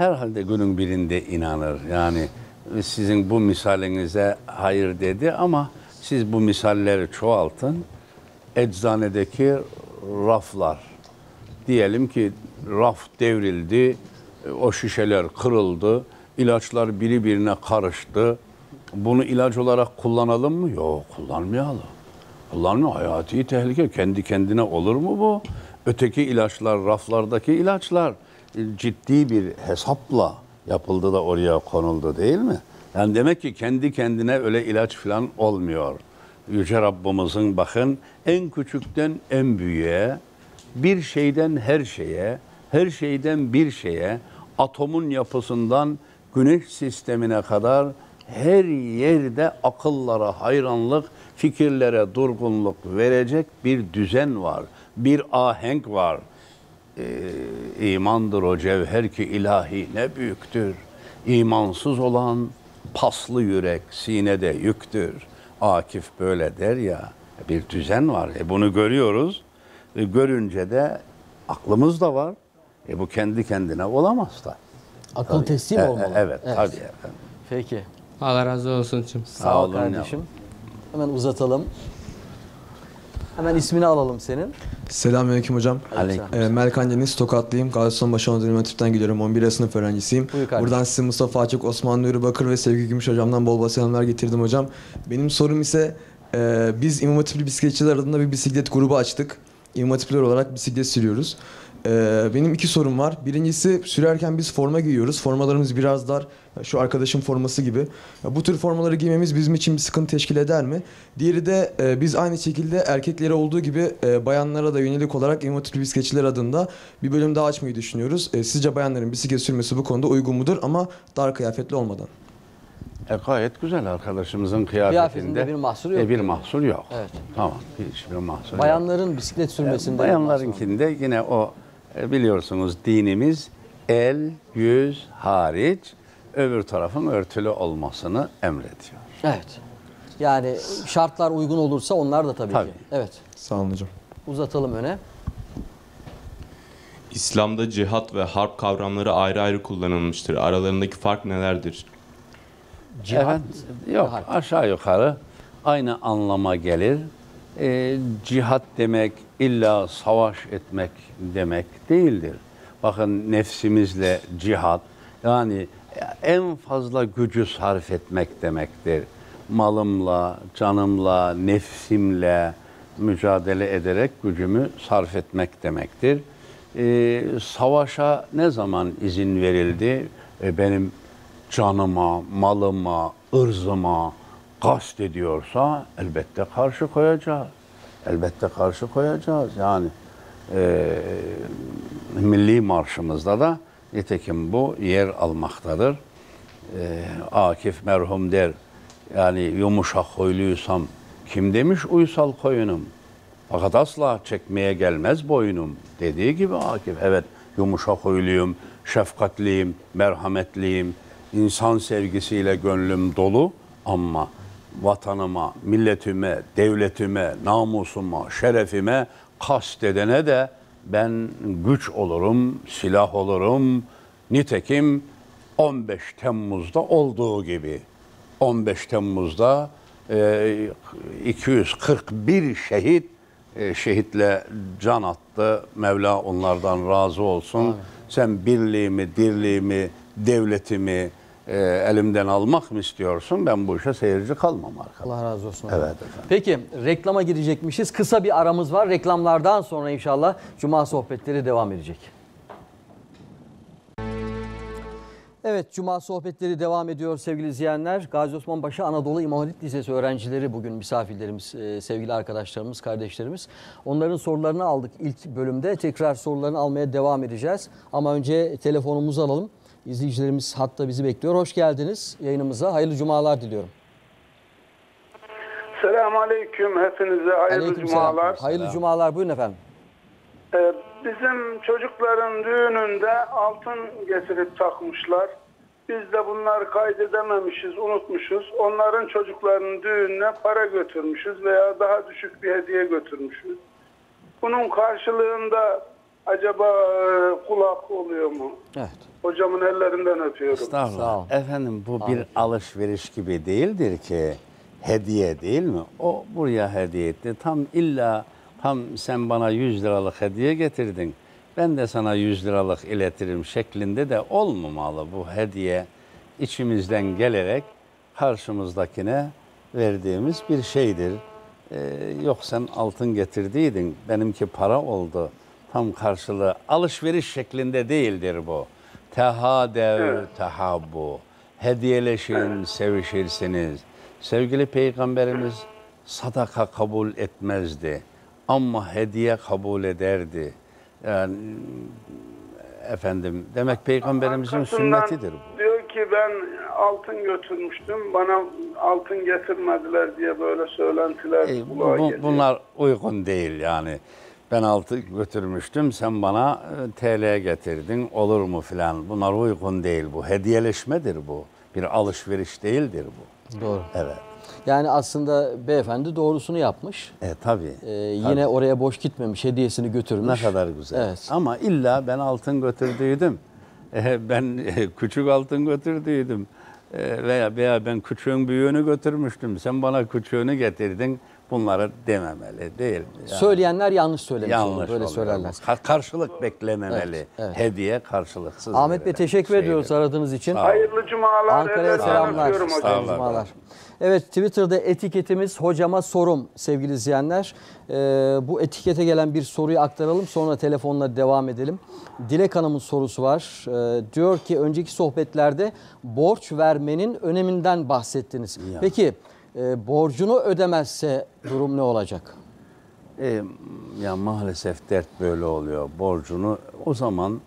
[SPEAKER 14] herhalde günün birinde inanır. Yani sizin bu misalinize hayır dedi ama siz bu misalleri çoğaltın. Eczanedeki raflar. Diyelim ki raf devrildi, o şişeler kırıldı, ilaçlar birbirine karıştı. Bunu ilaç olarak kullanalım mı? Yok, kullanmayalım. Kullanma, hayati tehlike. Kendi kendine olur mu bu? Öteki ilaçlar, raflardaki ilaçlar ciddi bir hesapla yapıldı da oraya konuldu değil mi? Yani demek ki kendi kendine öyle ilaç falan olmuyor. Yüce Rabbimizin bakın en küçükten en büyüğe, bir şeyden her şeye, her şeyden bir şeye, atomun yapısından güneş sistemine kadar her yerde akıllara hayranlık, fikirlere durgunluk verecek bir düzen var, bir ahenk var. İmandır o cevher ki ilahi ne büyüktür. İmansız olan paslı yürek sinede yüktür. Akif böyle der ya, bir düzen var. Bunu görüyoruz. Görünce de aklımız da var. Bu kendi kendine olamaz da.
[SPEAKER 1] Akıl
[SPEAKER 14] Tabii.
[SPEAKER 1] teslim olmalı.
[SPEAKER 14] Evet, tabii efendim.
[SPEAKER 1] Peki.
[SPEAKER 17] Allah razı olsun.
[SPEAKER 1] Sağ ol kardeşim. Hemen uzatalım. Hemen ismini alalım senin.
[SPEAKER 18] Selamünaleyküm hocam.
[SPEAKER 1] Aleyküm.
[SPEAKER 18] Melkan Deniz, Tokatlıyım. Gaziosmanbaşı Anadolu Hatip'ten geliyorum. 11. sınıf öğrencisiyim. Buradan size Mustafa Açık, Osman Nuri Bakır ve Sevgi Gümüş hocamdan bol bol selamlar getirdim hocam. Benim sorum ise biz İmam Hatipli Bisikletçiler adında bir bisiklet grubu açtık. İmam Hatipler olarak bisiklet sürüyoruz. Benim 2 sorum var. Birincisi, sürerken biz forma giyiyoruz. Formalarımız biraz dar. Şu arkadaşım forması gibi. Bu tür formaları giymemiz bizim için bir sıkıntı teşkil eder mi? Diğeri de biz aynı şekilde erkeklere olduğu gibi bayanlara da yönelik olarak İmam Hatipli Bisikletçiler adında bir bölüm daha açmayı düşünüyoruz. Sizce bayanların bisiklet sürmesi bu konuda uygun mudur ama dar kıyafetli olmadan?
[SPEAKER 14] Gayet güzel arkadaşımızın kıyafetinde
[SPEAKER 1] bir mahsur yok.
[SPEAKER 14] Bir mahsur yok.
[SPEAKER 1] Evet.
[SPEAKER 14] Tamam, hiçbir mahsur yok.
[SPEAKER 1] Bayanların bisiklet sürmesinde
[SPEAKER 14] bayanlarınkinde yine o biliyorsunuz dinimiz el, yüz hariç öbür tarafın örtülü olmasını emrediyor.
[SPEAKER 1] Evet. Yani şartlar uygun olursa onlar da tabii ki. Evet.
[SPEAKER 18] Sağ olun hocam.
[SPEAKER 1] Uzatalım öne.
[SPEAKER 19] İslam'da cihat ve harp kavramları ayrı ayrı kullanılmıştır. Aralarındaki fark nelerdir?
[SPEAKER 14] Cihat yok, aşağı yukarı aynı anlama gelir. Cihat demek illa savaş etmek demek değildir. Bakın nefsimizle cihat, yani en fazla gücü sarf etmek demektir. Malımla, canımla, nefsimle mücadele ederek gücümü sarf etmek demektir. Savaşa ne zaman izin verildi? Benim canıma, malıma, ırzıma kast ediyorsa elbette karşı koyacağız. Elbette karşı koyacağız. Yani milli marşımızda da nitekim bu yer almaktadır. Akif merhum der, yani yumuşak huyluysam kim demiş uysal koyunum? Fakat asla çekmeye gelmez boynum dediği gibi Akif. Evet, yumuşak huyluyum, şefkatliyim, merhametliyim, insan sevgisiyle gönlüm dolu ama vatanıma, milletime, devletime, namusuma, şerefime kastedene de ben güç olurum, silah olurum. Nitekim 15 Temmuz'da olduğu gibi 15 Temmuz'da 241 şehitle can attı. Mevla onlardan razı olsun. Amin. Sen birliğimi, dirliğimi, devletimi elimden almak mı istiyorsun? Ben bu işe seyirci kalmam arkadaşlar.
[SPEAKER 1] Allah razı olsun.
[SPEAKER 14] Evet efendim.
[SPEAKER 1] Peki reklama girecekmişiz. Kısa bir aramız var. Reklamlardan sonra inşallah Cuma sohbetleri devam edecek. Evet, Cuma sohbetleri devam ediyor sevgili izleyenler. Gaziosmanbaşı Anadolu İmam Hatip Lisesi öğrencileri bugün misafirlerimiz, sevgili arkadaşlarımız, kardeşlerimiz. Onların sorularını aldık ilk bölümde. Tekrar sorularını almaya devam edeceğiz. Ama önce telefonumuzu alalım. İzleyicilerimiz hatta bizi bekliyor. Hoş geldiniz yayınımıza. Hayırlı cumalar diliyorum.
[SPEAKER 20] Selamünaleyküm hepinize. Hayırlı cumalar.
[SPEAKER 1] Hayırlı cumalar. Buyurun efendim.
[SPEAKER 20] Bizim çocukların düğününde altın getirip takmışlar. Biz de bunları kaydedememişiz, unutmuşuz. Onların çocuklarının düğününe para götürmüşüz veya daha düşük bir hediye götürmüşüz. Bunun karşılığında acaba kul hakkı oluyor mu?
[SPEAKER 1] Evet.
[SPEAKER 20] Hocamın ellerinden öpüyorum.
[SPEAKER 14] Estağfurullah. Efendim bu bir alışveriş gibi değildir ki. Hediye değil mi? O buraya hediye etti. Tam sen bana 100 liralık hediye getirdin. Ben de sana 100 liralık iletirim şeklinde de olmamalı bu hediye. İçimizden gelerek karşımızdakine verdiğimiz bir şeydir. Yok sen altın getirdiydin, benimki para oldu. Tam karşılığı alışveriş şeklinde değildir bu. Tehadev tehabbu. Hediyeleşin, sevişirsiniz. Sevgili Peygamberimiz sadaka kabul etmezdi. Ama hediye kabul ederdi. Yani efendim demek Peygamberimizin
[SPEAKER 20] Arkasından
[SPEAKER 14] sünnetidir bu.
[SPEAKER 20] Diyor ki ben altın götürmüştüm. Bana altın getirmediler diye böyle söylentiler kulağa geliyor.
[SPEAKER 14] Bunlar uygun değil yani. Ben altın götürmüştüm, sen bana TL getirdin, olur mu filan. Bunlar uygun değil bu. Hediyeleşmedir bu. Bir alışveriş değildir bu.
[SPEAKER 1] Doğru.
[SPEAKER 14] Evet.
[SPEAKER 1] Yani aslında beyefendi doğrusunu yapmış.
[SPEAKER 14] Tabii.
[SPEAKER 1] Yine oraya boş gitmemiş, hediyesini götürmüş.
[SPEAKER 14] Ne kadar güzel.
[SPEAKER 1] Evet.
[SPEAKER 14] Ama illa ben altın götürdüydüm. Ben küçük altın götürdüydüm. Veya ben küçüğün büyüğünü götürmüştüm. Sen bana küçüğünü getirdin. Bunları dememeli değil mi? Yani
[SPEAKER 1] söyleyenler yanlış söylemiş.
[SPEAKER 14] yanlış
[SPEAKER 1] Böyle
[SPEAKER 14] oluyor.
[SPEAKER 1] söylerler.
[SPEAKER 14] Karşılık beklememeli.
[SPEAKER 1] Evet, evet.
[SPEAKER 14] Hediye karşılıksız.
[SPEAKER 1] Ahmet Bey teşekkür ediyoruz aradığınız için.
[SPEAKER 20] Hayırlı cumalar.
[SPEAKER 1] Ankara'ya selamlar.
[SPEAKER 20] Öpüyorum hocam.
[SPEAKER 1] Hayırlı cumalar. Evet, Twitter'da etiketimiz hocama sorum sevgili izleyenler. Bu etikete gelen bir soruyu aktaralım, sonra telefonla devam edelim. Dilek Hanım'ın sorusu var. Diyor ki önceki sohbetlerde borç vermenin öneminden bahsettiniz.
[SPEAKER 14] Ya.
[SPEAKER 1] Peki borcunu ödemezse durum ne olacak?
[SPEAKER 14] Ya maalesef dert böyle oluyor. Borcunu o zaman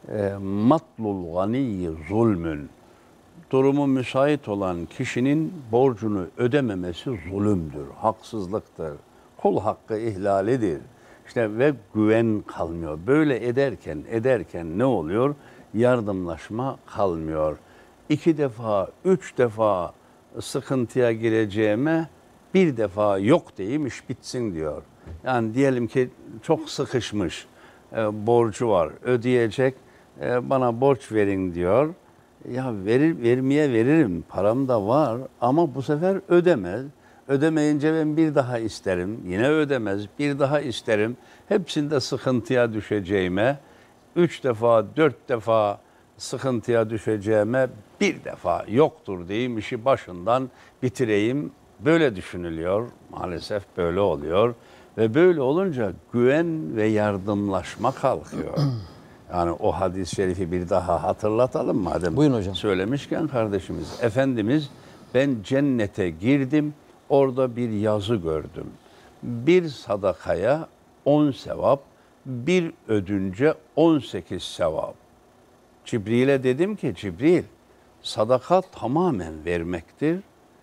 [SPEAKER 14] matlul ganiyyi zulmün. Durumu müsait olan kişinin borcunu ödememesi zulümdür, haksızlıktır. Kul hakkı ihlalidir. İşte ve güven kalmıyor. Böyle ederken ne oluyor? Yardımlaşma kalmıyor. 2 defa, 3 defa sıkıntıya gireceğime bir defa yok deyim iş bitsin diyor. Yani diyelim ki çok sıkışmış, borcu var, ödeyecek, bana borç verin diyor. Ya vermeye veririm, param da var ama bu sefer ödemez. Ödemeyince ben bir daha isterim, yine ödemez, bir daha isterim. Hepsinde sıkıntıya düşeceğime, 3 defa, 4 defa sıkıntıya düşeceğime bir defa yoktur diyeyim, işi başından bitireyim. Böyle düşünülüyor, maalesef böyle oluyor. Ve böyle olunca güven ve yardımlaşma kalkıyor. Yani o hadis-i şerifi bir daha hatırlatalım madem.
[SPEAKER 1] Buyurun hocam.
[SPEAKER 14] Söylemişken kardeşimiz, Efendimiz ben cennete girdim, orada bir yazı gördüm. Bir sadakaya 10 sevap, bir ödünce 18 sevap. Cibril'e dedim ki Cibril, sadaka tamamen vermektir.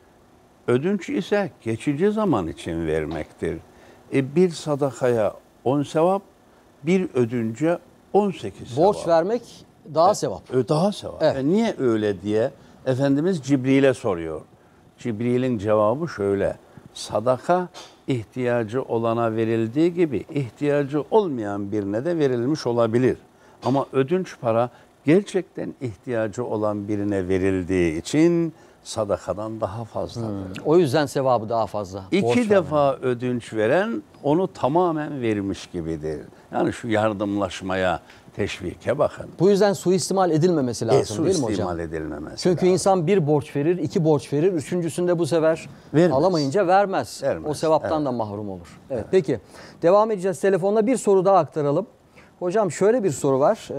[SPEAKER 14] Ödünç ise geçici zaman için vermektir. Bir sadakaya 10 sevap, bir ödünce 18 sevap.
[SPEAKER 1] Borç vermek daha sevap.
[SPEAKER 14] Daha sevap.
[SPEAKER 1] Evet.
[SPEAKER 14] Niye öyle diye Efendimiz Cibril'e soruyor. Cibril'in cevabı şöyle. Sadaka ihtiyacı olana verildiği gibi ihtiyacı olmayan birine de verilmiş olabilir. Ama ödünç para gerçekten ihtiyacı olan birine verildiği için sadakadan daha fazladır.
[SPEAKER 1] O yüzden sevabı daha fazla.
[SPEAKER 14] 2 defa ödünç veren onu tamamen vermiş gibidir. Yani şu yardımlaşmaya, teşvike bakın.
[SPEAKER 1] Bu yüzden suistimal edilmemesi lazım değil mi hocam?
[SPEAKER 14] Suistimal edilmemesi
[SPEAKER 1] Çünkü
[SPEAKER 14] lazım.
[SPEAKER 1] insan bir borç verir, 2 borç verir, üçüncüsünde bu sefer alamayınca vermez. O sevaptan da mahrum olur. Evet, peki devam edeceğiz telefonla, bir soru daha aktaralım. Hocam şöyle bir soru var.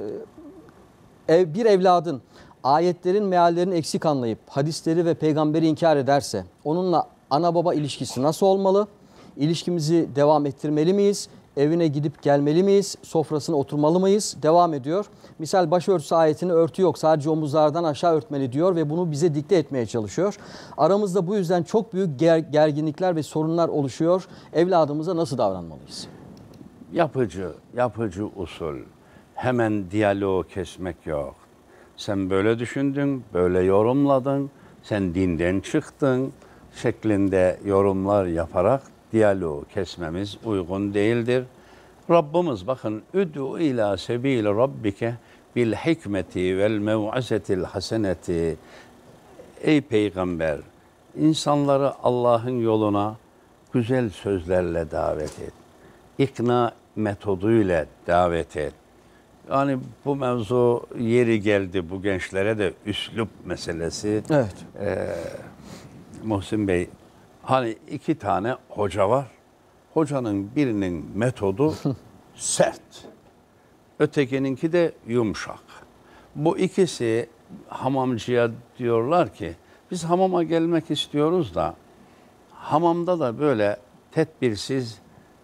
[SPEAKER 1] Bir evladın ayetlerin meallerini eksik anlayıp hadisleri ve peygamberi inkar ederse onunla ana baba ilişkisi nasıl olmalı? İlişkimizi devam ettirmeli miyiz? Evine gidip gelmeli miyiz? Sofrasına oturmalı mıyız? Devam ediyor. Misal başörtüsü ayetini örtü yok, sadece omuzlardan aşağı örtmeli diyor ve bunu bize dikte etmeye çalışıyor. Aramızda bu yüzden çok büyük gerginlikler ve sorunlar oluşuyor. Evladımıza nasıl davranmalıyız?
[SPEAKER 14] Yapıcı usul. Hemen diyaloğu kesmek yok. Sen böyle düşündün, böyle yorumladın, sen dinden çıktın şeklinde yorumlar yaparak diyaloğu kesmemiz uygun değildir. Rabbimiz bakın üdü ila sebil rabbike bil hikmeti vel mev'izetil haseneti. Ey peygamber, insanları Allah'ın yoluna güzel sözlerle davet et. İkna metoduyla davet et. Yani bu mevzu yeri geldi bu gençlere de üslup meselesi.
[SPEAKER 1] Evet.
[SPEAKER 14] Muhsin Bey, hani 2 tane hoca var. Hocanın birinin metodu sert. Ötekininki de yumuşak. Bu ikisi hamamcıya diyorlar ki biz hamama gelmek istiyoruz da hamamda da böyle tedbirsiz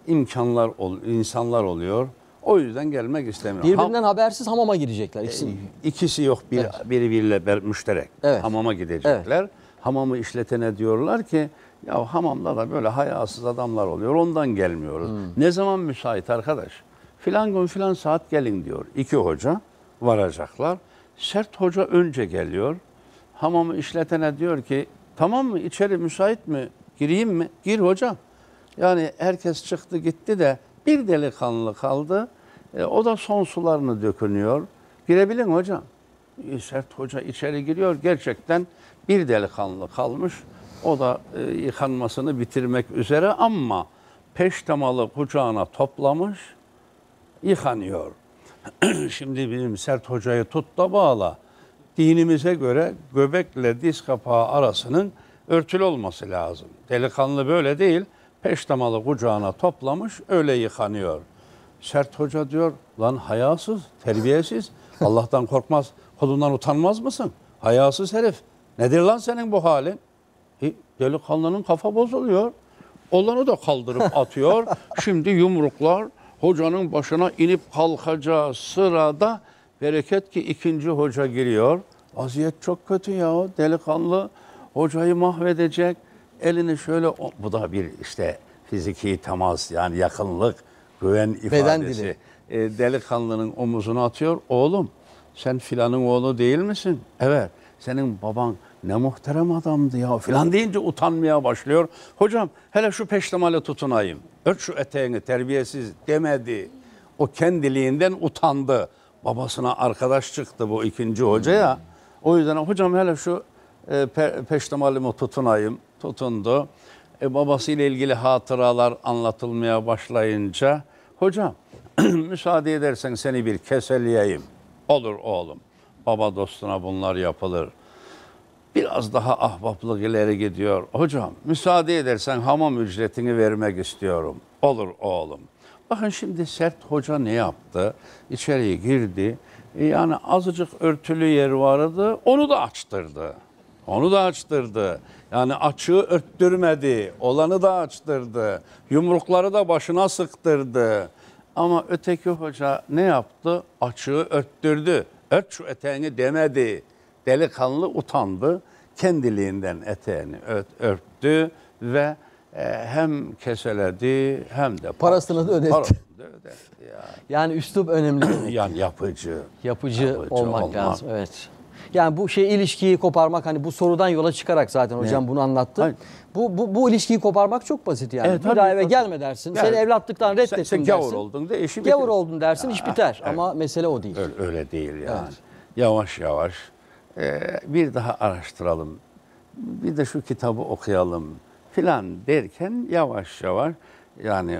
[SPEAKER 14] insanlar oluyor. O yüzden gelmek istemiyor.
[SPEAKER 1] Birbirinden habersiz hamama girecekler.
[SPEAKER 14] İkisi yok. Biriyle müşterek.
[SPEAKER 1] Evet.
[SPEAKER 14] Hamama gidecekler. Evet. Hamamı işletene diyorlar ki ya hamamda da böyle hayasız adamlar oluyor. Ondan gelmiyoruz. Ne zaman müsait arkadaş? Filan gün filan saat gelin diyor. 2 hoca varacaklar. Sert hoca önce geliyor. Hamamı işletene diyor ki tamam mı, içeri müsait mi? Gireyim mi? Gir hocam. Yani herkes çıktı gitti de bir delikanlı kaldı. O da son sularını dökünüyor. Girebilin hocam. Sert hoca içeri giriyor. Gerçekten bir delikanlı kalmış. O da yıkanmasını bitirmek üzere ama peştemalı kucağına toplamış, yıkanıyor. Şimdi bizim sert hocayı tut da bağla. Dinimize göre göbekle diz kapağı arasının örtülü olması lazım. Delikanlı böyle değil. Peştemalı kucağına toplamış, öyle yıkanıyor. Sert hoca diyor, lan hayasız, terbiyesiz, Allah'tan korkmaz, kulundan utanmaz mısın? Hayasız herif. Nedir lan senin bu halin? Delikanlının kafa bozuluyor. Olanı da kaldırıp atıyor. Şimdi yumruklar hocanın başına inip kalkacağı sırada bereket ki 2. hoca giriyor. Vaziyet çok kötü ya. Delikanlı hocayı mahvedecek. Elini şöyle, bu da bir işte fiziki temas, yani yakınlık, güven ifadesi. Delikanlının omuzuna atıyor. Oğlum sen filanın oğlu değil misin? Evet. Senin baban ne muhterem adamdı ya filan deyince utanmaya başlıyor. Hocam hele şu peştemali tutunayım. Ört şu eteğini, terbiyesiz demedi. O kendiliğinden utandı. Babasına arkadaş çıktı bu 2. hocaya. O yüzden hocam hele şu peştemalimi tutunayım. Tutundu. Babasıyla ilgili hatıralar anlatılmaya başlayınca hocam müsaade edersen seni bir keseleyeyim. Olur oğlum. Baba dostuna bunlar yapılır. Biraz daha ahbaplık ileri gidiyor. Hocam müsaade edersen hamam ücretini vermek istiyorum. Olur oğlum. Bakın şimdi sert hoca ne yaptı? İçeriye girdi. Yani azıcık örtülü yer vardı. Onu da açtırdı. Onu da açtırdı. Yani açığı örttürmedi. Olanı da açtırdı. Yumrukları da başına sıktırdı. Ama öteki hoca ne yaptı? Açığı örttürdü. Ört şu eteğini demedi. Delikanlı utandı. Kendiliğinden eteğini örttü ve hem keseledi hem de
[SPEAKER 1] parasını da ödetti.
[SPEAKER 14] ödetti
[SPEAKER 1] yani üslup önemli.
[SPEAKER 14] Yani yapıcı
[SPEAKER 1] olmak lazım. Evet. Yani bu ilişkiyi koparmak, hani bu sorudan yola çıkarak zaten hocam bunu anlattı. Hayır. Bu ilişkiyi koparmak çok basit yani. Evet, bir daha eve gelme dersin. Seni evlatlıktan reddettim
[SPEAKER 14] sen
[SPEAKER 1] dersin.
[SPEAKER 14] Gavur oldun da işi
[SPEAKER 1] Gavur oldun dersin, iş biter. Evet. Ama mesele o değil.
[SPEAKER 14] Öyle değil yani. Evet. Yavaş yavaş bir daha araştıralım. Bir de şu kitabı okuyalım filan derken yavaş yavaş yani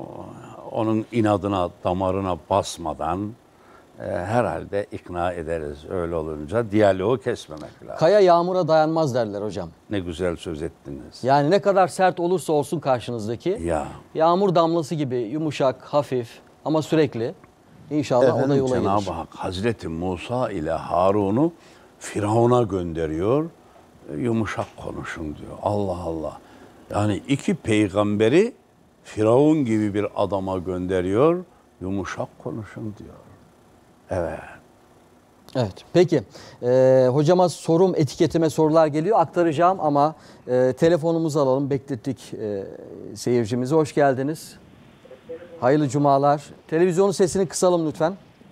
[SPEAKER 14] onun inadına, damarına basmadan herhalde ikna ederiz. Öyle olunca diyaloğu kesmemek lazım.
[SPEAKER 1] Kaya yağmura dayanmaz derler hocam.
[SPEAKER 14] Ne güzel söz ettiniz.
[SPEAKER 1] Yani ne kadar sert olursa olsun karşınızdaki yağmur damlası gibi yumuşak, hafif ama sürekli. İnşallah o da yola gelir.
[SPEAKER 14] Cenab-ı Hak Hazreti Musa ile Harun'u Firavun'a gönderiyor. Yumuşak konuşun diyor. Allah Allah. Yani 2 peygamberi Firavun gibi bir adama gönderiyor. Yumuşak konuşun diyor. Evet.
[SPEAKER 1] Evet. Peki. Hocama etiketime sorular geliyor. Aktaracağım ama telefonumuzu alalım. Beklettik seyircimizi. Hoş geldiniz. Hayırlı cumalar. Televizyonun sesini kısalım lütfen.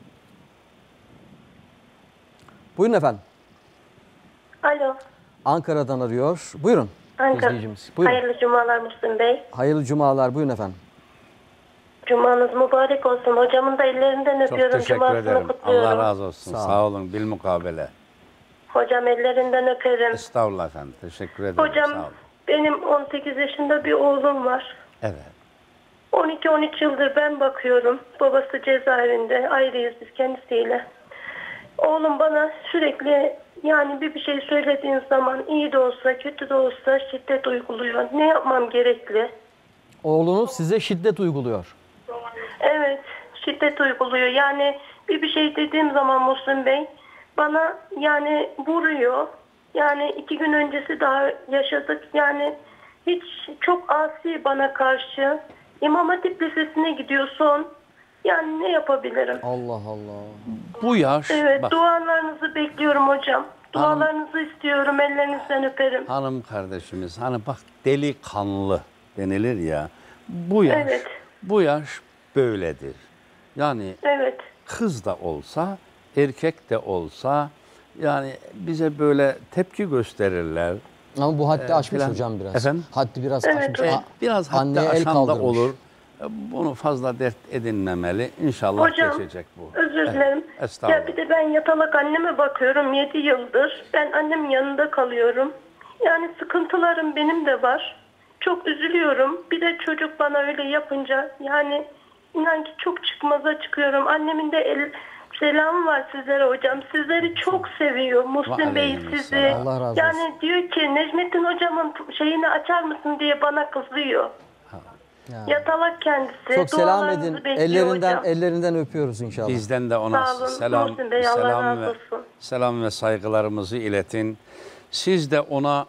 [SPEAKER 1] Buyurun efendim.
[SPEAKER 21] Alo.
[SPEAKER 1] Ankara'dan arıyor. Buyurun.
[SPEAKER 21] Ankara.
[SPEAKER 1] Buyurun.
[SPEAKER 21] Hayırlı cumalar Muhsin Bey.
[SPEAKER 1] Hayırlı cumalar. Buyurun efendim.
[SPEAKER 21] Cumanız mübarek olsun. Hocamın da ellerinden
[SPEAKER 14] Çok
[SPEAKER 21] öpüyorum.
[SPEAKER 14] teşekkür
[SPEAKER 21] Cumasını
[SPEAKER 14] ederim.
[SPEAKER 21] kutluyorum.
[SPEAKER 14] Allah razı olsun. Sağ olun. Bilmukabele.
[SPEAKER 21] Hocam ellerinden öperim.
[SPEAKER 14] Estağfurullah efendim. Teşekkür ederim.
[SPEAKER 21] Hocam
[SPEAKER 14] Sağ olun.
[SPEAKER 21] benim 18 yaşında bir oğlum var.
[SPEAKER 14] Evet.
[SPEAKER 21] 12-13 yıldır ben bakıyorum. Babası cezaevinde. Ayrıyız biz kendisiyle. Oğlum bana sürekli yani bir şey söylediğin zaman iyi de olsa kötü de olsa şiddet uyguluyor. Ne yapmam gerekli?
[SPEAKER 1] Oğlunuz size şiddet uyguluyor.
[SPEAKER 21] Evet, şiddet uyguluyor. Yani bir şey dediğim zaman Muhsin Bey bana yani vuruyor. Yani 2 gün öncesi daha yaşadık. Yani hiç çok asi bana karşı. İmam Hatip Lisesi'ne gidiyor son. Yani ne yapabilirim?
[SPEAKER 1] Allah Allah.
[SPEAKER 14] Bu yaş...
[SPEAKER 21] Evet,
[SPEAKER 14] bak,
[SPEAKER 21] dualarınızı bekliyorum hocam. Dualarınızı istiyorum, ellerinizden öperim.
[SPEAKER 14] hanım kardeşimiz, hani bak delikanlı denilir ya. Bu yaş,
[SPEAKER 21] Evet.
[SPEAKER 14] bu yaş böyledir. Yani
[SPEAKER 21] Evet.
[SPEAKER 14] kız da olsa, erkek de olsa yani bize böyle tepki gösterirler.
[SPEAKER 1] Ama bu haddi aşmış
[SPEAKER 14] filan.
[SPEAKER 1] hocam biraz.
[SPEAKER 14] Efendim?
[SPEAKER 1] Haddi biraz
[SPEAKER 21] Evet,
[SPEAKER 1] aşmış.
[SPEAKER 21] evet.
[SPEAKER 14] Biraz haddi
[SPEAKER 1] Anneye el
[SPEAKER 14] aşan da
[SPEAKER 1] kaldırmış.
[SPEAKER 14] olur. Bunu fazla dert edinmemeli. İnşallah
[SPEAKER 21] Hocam,
[SPEAKER 14] geçecek bu.
[SPEAKER 21] özür dilerim.
[SPEAKER 14] Estağfurullah.
[SPEAKER 21] Ya bir de ben yatalak anneme bakıyorum 7 yıldır. Ben annemin yanında kalıyorum. Yani sıkıntılarım benim de var. Çok üzülüyorum. Bir de çocuk bana öyle yapınca yani inan ki çok çıkmaza çıkıyorum. Annemin de selamı var sizlere hocam. Sizleri çok seviyor. Müslüm Bey sizi.
[SPEAKER 1] Allah razı olsun.
[SPEAKER 21] Yani diyor ki Necmettin hocamın şeyini açar mısın diye bana kızıyor. Yatalak kendisi.
[SPEAKER 1] Çok selam
[SPEAKER 21] Dualarınızı
[SPEAKER 1] edin.
[SPEAKER 21] bekliyor hocam.
[SPEAKER 1] Ellerinden öpüyoruz inşallah.
[SPEAKER 14] Bizden de ona
[SPEAKER 21] Sağ olun,
[SPEAKER 14] selam,
[SPEAKER 21] Muhsin Bey, Allah
[SPEAKER 14] selam
[SPEAKER 21] razı
[SPEAKER 14] ve
[SPEAKER 21] olsun.
[SPEAKER 14] selam ve saygılarımızı iletin. Siz de ona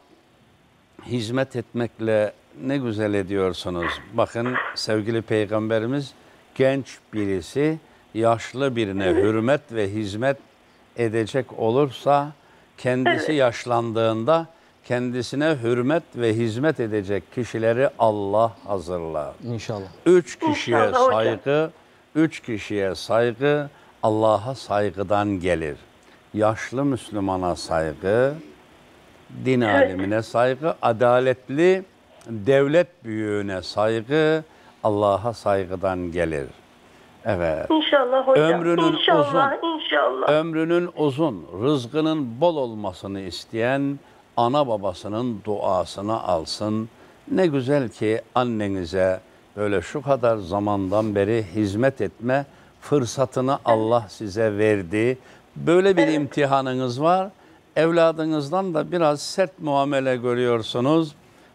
[SPEAKER 14] hizmet etmekle ne güzel ediyorsunuz. Bakın sevgili Peygamberimiz genç birisi yaşlı birine hürmet ve hizmet edecek olursa kendisi yaşlandığında kendisine hürmet ve hizmet edecek kişileri Allah hazırlar.
[SPEAKER 1] İnşallah.
[SPEAKER 14] 3 kişiye
[SPEAKER 21] İnşallah hocam.
[SPEAKER 14] saygı, 3 kişiye saygı Allah'a saygıdan gelir. Yaşlı Müslümana saygı, din alimine saygı, adaletli devlet büyüğüne saygı Allah'a saygıdan gelir. Evet.
[SPEAKER 21] İnşallah hocam.
[SPEAKER 14] Ömrünün
[SPEAKER 21] İnşallah,
[SPEAKER 14] uzun,
[SPEAKER 21] inşallah.
[SPEAKER 14] ömrünün uzun, rızkının bol olmasını isteyen ana babasının duasını alsın. Ne güzel ki annenize böyle şu kadar zamandan beri hizmet etme fırsatını Allah size verdi. Böyle bir imtihanınız var. Evladınızdan da biraz sert muamele görüyorsunuz.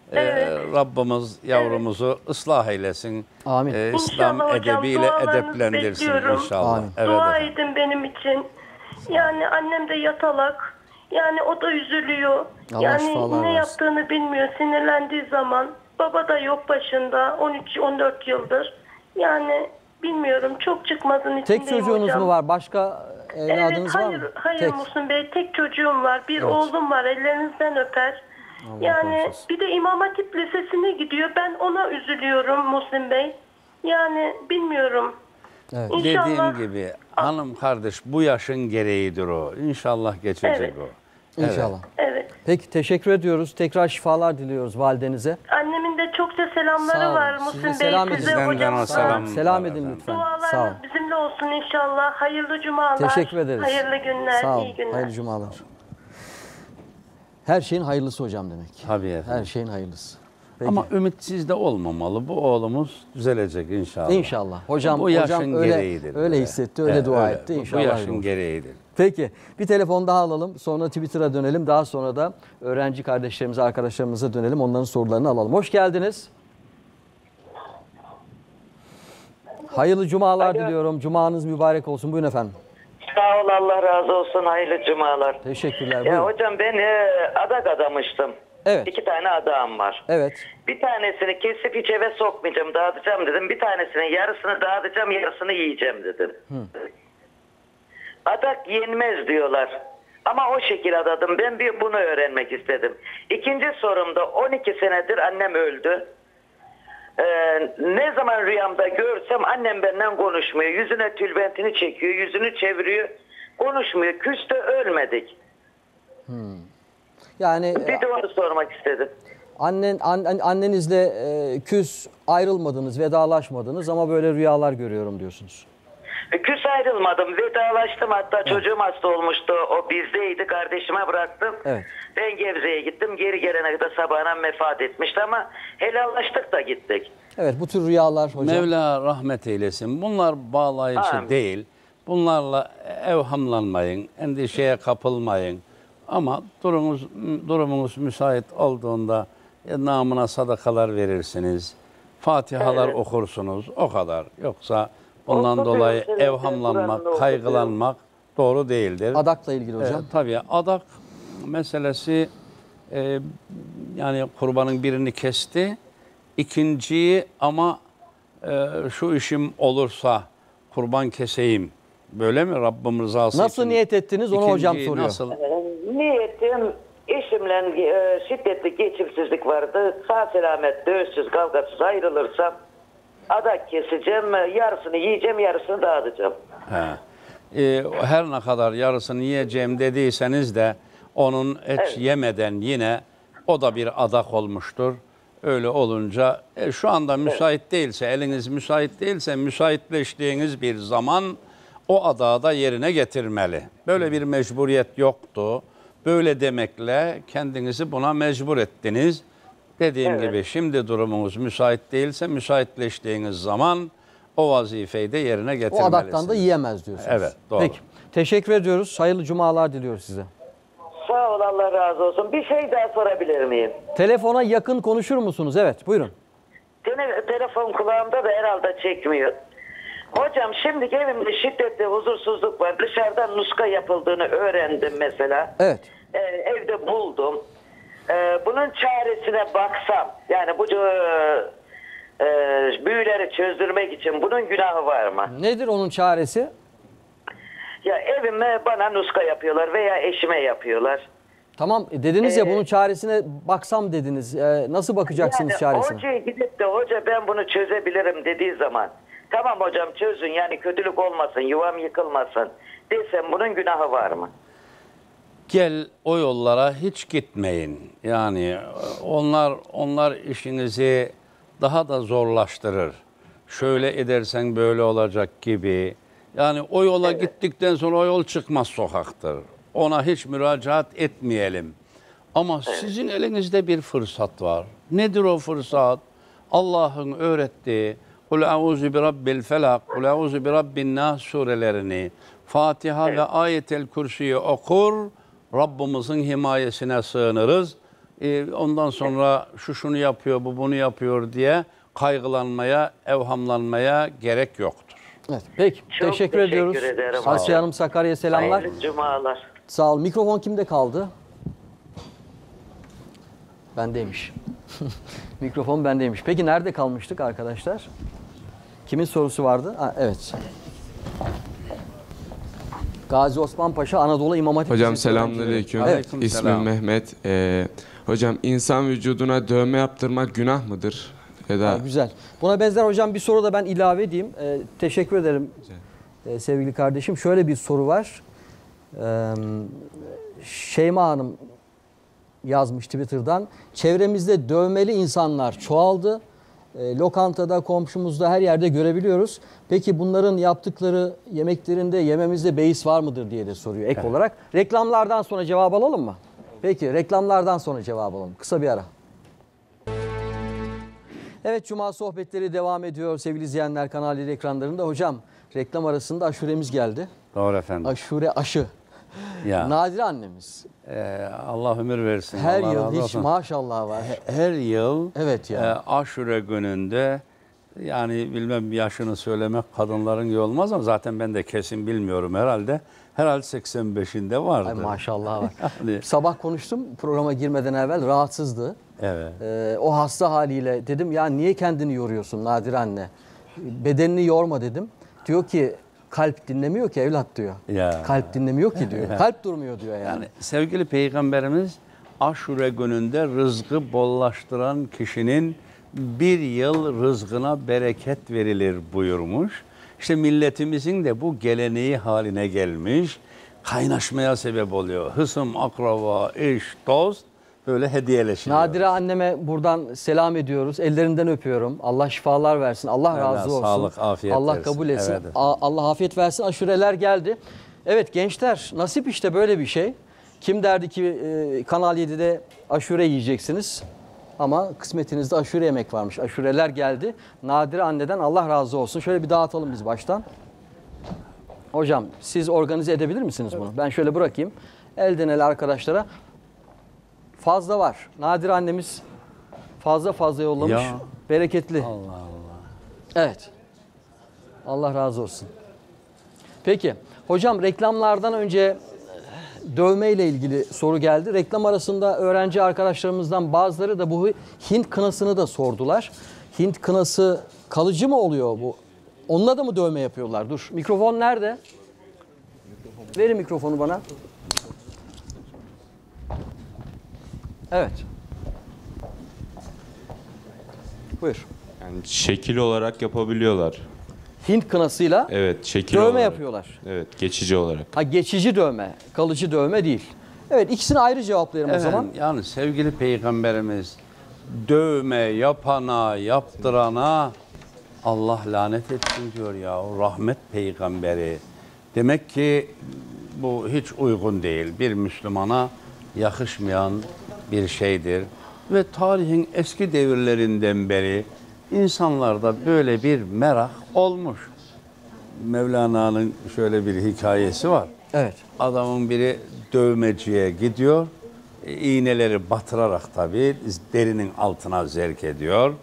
[SPEAKER 14] Rabbimiz yavrumuzu ıslah eylesin.
[SPEAKER 1] Amin.
[SPEAKER 14] İslam
[SPEAKER 21] İnşallah hocam,
[SPEAKER 14] edebiyle
[SPEAKER 21] dualarınızı
[SPEAKER 14] edeplendirsin
[SPEAKER 21] bekliyorum.
[SPEAKER 14] inşallah.
[SPEAKER 1] Amin.
[SPEAKER 14] Evet
[SPEAKER 21] Dua
[SPEAKER 14] efendim.
[SPEAKER 21] edin benim için. Yani annem de yatalak. Yani o da üzülüyor.
[SPEAKER 1] Allah
[SPEAKER 21] Yani
[SPEAKER 1] şifalar
[SPEAKER 21] ne
[SPEAKER 1] versin.
[SPEAKER 21] yaptığını bilmiyor sinirlendiği zaman. Baba da yok başında 13-14 yıldır. Yani bilmiyorum, çok çıkmazın içindeyim
[SPEAKER 1] Tek çocuğunuz
[SPEAKER 21] hocam.
[SPEAKER 1] mu var? Başka evladınız var mı?
[SPEAKER 21] Hayır
[SPEAKER 1] Tek.
[SPEAKER 21] Muhsin Bey, tek çocuğum var. Bir
[SPEAKER 1] Evet.
[SPEAKER 21] oğlum var, ellerinizden öper.
[SPEAKER 1] Allah
[SPEAKER 21] Yani
[SPEAKER 1] korusun.
[SPEAKER 21] bir de İmam Hatip Lisesi'ne gidiyor. Ben ona üzülüyorum Muhsin Bey. Yani bilmiyorum.
[SPEAKER 1] Evet.
[SPEAKER 21] İnşallah.
[SPEAKER 14] Dediğim gibi hanım kardeş bu yaşın gereğidir o. İnşallah geçecek
[SPEAKER 21] Evet.
[SPEAKER 14] o.
[SPEAKER 1] İnşallah.
[SPEAKER 21] Evet.
[SPEAKER 1] Peki teşekkür ediyoruz. Tekrar şifalar diliyoruz validenize.
[SPEAKER 21] Annemin de çokça selamları
[SPEAKER 1] Sağ olun.
[SPEAKER 21] var
[SPEAKER 1] Size
[SPEAKER 21] Muhsin Bey.
[SPEAKER 1] selam edin.
[SPEAKER 21] Size
[SPEAKER 14] Bizden de
[SPEAKER 21] hocam.
[SPEAKER 14] ona selam.
[SPEAKER 1] Selam edin lütfen. Sağ olun.
[SPEAKER 21] Dualarınız bizimle olsun inşallah. Hayırlı cumalar.
[SPEAKER 1] Teşekkür ederiz.
[SPEAKER 21] Hayırlı günler,
[SPEAKER 1] Sağ olun.
[SPEAKER 21] iyi günler.
[SPEAKER 1] Hayırlı cumalar. Her şeyin hayırlısı hocam demek.
[SPEAKER 14] Tabii efendim.
[SPEAKER 1] Her şeyin hayırlısı. Peki.
[SPEAKER 14] Ama ümitsiz de olmamalı. Bu oğlumuz düzelecek inşallah.
[SPEAKER 1] İnşallah. Hocam,
[SPEAKER 14] bu yaşın
[SPEAKER 1] hocam öyle,
[SPEAKER 14] gereğidir.
[SPEAKER 1] öyle hissetti, öyle dua etti. İnşallah
[SPEAKER 14] Bu
[SPEAKER 1] öyle
[SPEAKER 14] yaşın
[SPEAKER 1] olur.
[SPEAKER 14] gereğidir.
[SPEAKER 1] Peki bir telefon daha alalım. Sonra Twitter'a dönelim. Daha sonra da öğrenci kardeşlerimize, arkadaşlarımıza dönelim. Onların sorularını alalım. Hoş geldiniz. Hayırlı cumalar diliyorum. Cumanız mübarek olsun. Buyurun efendim.
[SPEAKER 2] Sağ ol, Allah razı olsun. Hayırlı cumalar.
[SPEAKER 1] Teşekkürler.
[SPEAKER 2] Ya
[SPEAKER 1] Buyurun.
[SPEAKER 2] hocam ben adak adamıştım.
[SPEAKER 1] Evet.
[SPEAKER 2] 2 tane adağım var.
[SPEAKER 1] Evet.
[SPEAKER 2] Bir tanesini kesip hiç eve sokmayacağım, dağıtacağım dedim. Bir tanesinin yarısını dağıtacağım, yarısını yiyeceğim dedim. Adak yenmez diyorlar. Ama o şekil adadım. Ben bir bunu öğrenmek istedim. İkinci sorumda 12 senedir annem öldü. Ne zaman rüyamda görsem annem benden konuşmuyor. Yüzüne tülbentini çekiyor, yüzünü çeviriyor. Konuşmuyor. Küste ölmedik.
[SPEAKER 1] Yani
[SPEAKER 2] bir de onu sormak istedim.
[SPEAKER 1] Annenizle küs ayrılmadınız, vedalaşmadınız ama böyle rüyalar görüyorum diyorsunuz.
[SPEAKER 2] Küs ayrılmadım. Vedalaştım. Hatta çocuğum hasta olmuştu. O bizdeydi. Kardeşime bıraktım.
[SPEAKER 1] Evet.
[SPEAKER 2] Ben Gebze'ye gittim. Geri gelene kadar sabahına vefat etmişti ama helallaştık da gittik.
[SPEAKER 1] Evet, bu tür rüyalar hocam.
[SPEAKER 14] Mevla rahmet eylesin. Bunlar bağlayıcı
[SPEAKER 2] Amin.
[SPEAKER 14] değil. Bunlarla evhamlanmayın, endişeye kapılmayın. Ama durumunuz müsait olduğunda namına sadakalar verirsiniz. Fatihalar okursunuz. O kadar. Yoksa bundan dolayı evhamlanmak, kaygılanmak doğru değildir.
[SPEAKER 1] Adakla ilgili hocam.
[SPEAKER 14] Tabii adak meselesi yani kurbanın birini kesti. İkinciyi ama şu işim olursa kurban keseyim. Böyle mi Rabbim rızası için?
[SPEAKER 1] Nasıl niyet ettiniz onu hocam
[SPEAKER 14] İkinciyi
[SPEAKER 1] soruyor.
[SPEAKER 14] Nasıl?
[SPEAKER 2] Niyetim eşimle şiddetli geçimsizlik vardı. Sağ selamet, dövüşsüz, kavgasız ayrılırsam adak keseceğim. Yarısını yiyeceğim, yarısını dağıtacağım.
[SPEAKER 14] Her ne kadar yarısını yiyeceğim dediyseniz de onun et yemeden yine o da bir adak olmuştur. Öyle olunca şu anda müsait değilse, eliniz müsait değilse müsaitleştiğiniz bir zaman o adağı da yerine getirmeli. Böyle bir mecburiyet yoktu. Böyle demekle kendinizi buna mecbur ettiniz. Dediğim gibi şimdi durumunuz müsait değilse müsaitleştiğiniz zaman o vazifeyi de yerine getirmelisiniz.
[SPEAKER 1] O adaktan da yiyemez diyorsunuz.
[SPEAKER 14] Evet, doğru.
[SPEAKER 1] Peki. Teşekkür ediyoruz. Hayırlı cumalar diliyoruz size.
[SPEAKER 2] Sağ ol, Allah razı olsun. Bir şey daha sorabilir miyim?
[SPEAKER 1] Telefona yakın konuşur musunuz? Evet, buyurun.
[SPEAKER 2] Telefon kulağımda da herhalde çekmiyor. Hocam şimdi evimde şiddetli huzursuzluk var. Dışarıdan nuska yapıldığını öğrendim mesela.
[SPEAKER 1] Evet.
[SPEAKER 2] Evde buldum. Bunun çaresine baksam, yani bu büyüleri çözdürmek için bunun günahı var mı?
[SPEAKER 1] Nedir onun çaresi?
[SPEAKER 2] Ya evime bana nuska yapıyorlar veya eşime yapıyorlar.
[SPEAKER 1] Tamam dediniz ya bunun çaresine baksam dediniz. Nasıl bakacaksınız çaresine?
[SPEAKER 2] Hocaya gidip de hoca ben bunu çözebilirim dediği zaman tamam hocam çözün yani kötülük olmasın, yuvam yıkılmasın desem bunun günahı var mı?
[SPEAKER 14] Gel o yollara hiç gitmeyin. Yani onlar işinizi daha da zorlaştırır. Şöyle edersen böyle olacak gibi. Yani o yola gittikten sonra o yol çıkmaz sokaktır. Ona hiç müracaat etmeyelim. Ama sizin elinizde bir fırsat var. Nedir o fırsat? Allah'ın öğrettiği Kul a'uzu bi rabbil felak, kul a'uzu bi rabbin nas surelerini Fatiha ve Ayetel Kürsi'yi okur. Rabbimizin himayesine sığınırız. Ondan sonra şu şunu yapıyor, bu bunu yapıyor diye kaygılanmaya, evhamlanmaya gerek yoktur.
[SPEAKER 1] Evet, peki. Teşekkür ediyoruz.
[SPEAKER 2] Ederim.
[SPEAKER 1] Asiye Hanım Sakarya'ya selamlar.
[SPEAKER 2] Hayırlı cumalar.
[SPEAKER 1] Sağ ol. Mikrofon kimde kaldı? Bendeymiş. Mikrofon bendeymiş. Peki nerede kalmıştık arkadaşlar? Kimin sorusu vardı? Ha, evet. Gazi Osman Paşa Anadolu İmam Hatip
[SPEAKER 3] Hocam
[SPEAKER 1] Lisesi
[SPEAKER 3] selamünaleyküm.
[SPEAKER 1] Evet.
[SPEAKER 3] İsmim Mehmet. Hocam insan vücuduna dövme yaptırmak günah mıdır? Ya da...
[SPEAKER 1] Güzel. Buna benzer hocam bir soru da ben ilave edeyim. Teşekkür ederim sevgili kardeşim. Şöyle bir soru var. Şeyma Hanım yazmış Twitter'dan. Çevremizde dövmeli insanlar çoğaldı. Lokantada, komşumuzda her yerde görebiliyoruz. Peki bunların yaptıkları yemeklerinde yememizde beis var mıdır diye de soruyor ek olarak. Reklamlardan sonra cevap alalım mı? Peki reklamlardan sonra cevap alalım. Kısa bir ara. Evet Cuma sohbetleri devam ediyor sevgili izleyenler Kanal 7 ekranlarında. Hocam reklam arasında aşuremiz geldi.
[SPEAKER 14] Doğru efendim.
[SPEAKER 1] Aşure aşı.
[SPEAKER 14] Ya.
[SPEAKER 1] Nadire annemiz.
[SPEAKER 14] Allah ömür versin.
[SPEAKER 1] Her
[SPEAKER 14] Allah
[SPEAKER 1] yıl hiç
[SPEAKER 14] olsun.
[SPEAKER 1] maşallah var.
[SPEAKER 14] Her yıl
[SPEAKER 1] evet ya.
[SPEAKER 14] aşure gününde yani bilmem yaşını söylemek kadınların iyi olmaz ama zaten ben de kesin bilmiyorum herhalde. Herhalde 85'inde vardı.
[SPEAKER 1] Ay maşallah var.
[SPEAKER 14] Yani,
[SPEAKER 1] sabah konuştum programa girmeden evvel rahatsızdı.
[SPEAKER 14] Evet.
[SPEAKER 1] O hasta haliyle dedim ya niye kendini yoruyorsun Nadire anne? Bedenini yorma dedim. Diyor ki kalp dinlemiyor ki evlat diyor.
[SPEAKER 14] Ya.
[SPEAKER 1] Kalp dinlemiyor ki diyor. Kalp durmuyor diyor yani.
[SPEAKER 14] Yani sevgili Peygamberimiz aşure gününde rızkı bollaştıran kişinin bir yıl rızkına bereket verilir buyurmuş. İşte milletimizin de bu geleneği haline gelmiş. Kaynaşmaya sebep oluyor. Hısım, akraba, eş, dost böyle hediyeleşiyor.
[SPEAKER 1] Nadire anneme buradan selam ediyoruz. Ellerinden öpüyorum. Allah şifalar versin. Allah razı olsun.
[SPEAKER 14] Sağlık, afiyet
[SPEAKER 1] Allah
[SPEAKER 14] versin.
[SPEAKER 1] kabul etsin.
[SPEAKER 14] Evet.
[SPEAKER 1] Allah afiyet versin. Aşureler geldi. Evet gençler, nasip işte böyle bir şey. Kim derdi ki Kanal 7'de aşure yiyeceksiniz? Ama kısmetinizde aşure yemek varmış. Aşureler geldi. Nadire anneden Allah razı olsun. Şöyle bir dağıtalım biz baştan. Hocam siz organize edebilir misiniz bunu? Ben şöyle bırakayım. Elden ele arkadaşlara. Fazla var. Nadire annemiz fazla yollamış.
[SPEAKER 14] Ya.
[SPEAKER 1] Bereketli.
[SPEAKER 14] Allah Allah.
[SPEAKER 1] Evet. Allah razı olsun. Peki. Hocam reklamlardan önce dövme ile ilgili soru geldi. Reklam arasında öğrenci arkadaşlarımızdan bazıları da bu Hint kınasını da sordular. Hint kınası kalıcı mı oluyor bu? Onunla da mı dövme yapıyorlar? Dur. Mikrofon nerede? Verin mikrofonu bana. Evet. Buyur.
[SPEAKER 19] Yani şekil olarak yapabiliyorlar.
[SPEAKER 1] Hint kınasıyla
[SPEAKER 19] Evet, şekil
[SPEAKER 1] dövme
[SPEAKER 19] olarak.
[SPEAKER 1] yapıyorlar.
[SPEAKER 19] Evet, geçici olarak.
[SPEAKER 1] Ha, geçici dövme, kalıcı dövme değil. Evet, ikisini ayrı cevaplayalım o zaman.
[SPEAKER 14] Yani sevgili Peygamberimiz dövme yapana, yaptırana Allah lanet etsin diyor ya. O rahmet peygamberi. Demek ki bu hiç uygun değil. Bir Müslümana yakışmayan bir şeydir. Ve tarihin eski devirlerinden beri insanlarda böyle bir merak olmuş. Mevlana'nın şöyle bir hikayesi var.
[SPEAKER 1] Evet.
[SPEAKER 14] Adamın biri dövmeciye gidiyor. İğneleri batırarak tabii derinin altına zerk ediyor.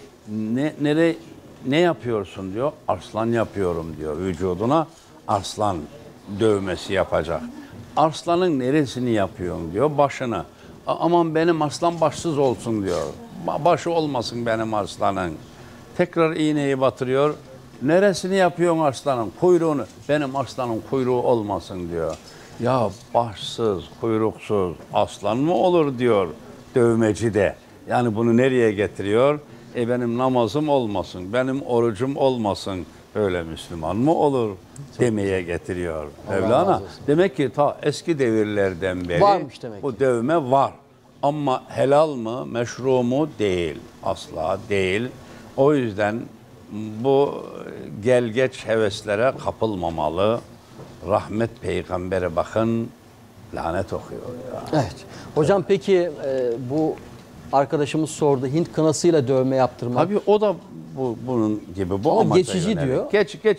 [SPEAKER 14] Ne yapıyorsun diyor. Arslan yapıyorum diyor. Vücuduna arslan dövmesi yapacak. Arslanın neresini yapıyorsun diyor. Başını. Aman benim arslan başsız olsun diyor. Başı olmasın benim arslanın. Tekrar iğneyi batırıyor. Neresini yapıyorsun arslanın? Kuyruğunu. Benim arslanın kuyruğu olmasın diyor. Ya başsız, kuyruksuz aslan mı olur diyor dövmeci de. Yani bunu nereye getiriyor? Benim namazım olmasın, benim orucum olmasın. Öyle Müslüman mı olur demeye getiriyor Mevlana. Demek ki ta eski devirlerden beri
[SPEAKER 1] varmış demek
[SPEAKER 14] bu dövme var. Ama helal mı, meşru mu? Değil. Asla değil. O yüzden bu gelgeç heveslere kapılmamalı. Rahmet peygambere bakın lanet okuyor ya.
[SPEAKER 1] Evet. Hocam peki bu arkadaşımız sordu. Hint kınasıyla dövme yaptırmak.
[SPEAKER 14] Tabii o da bunun gibi. Bu
[SPEAKER 1] ama geçici yönelik diyor.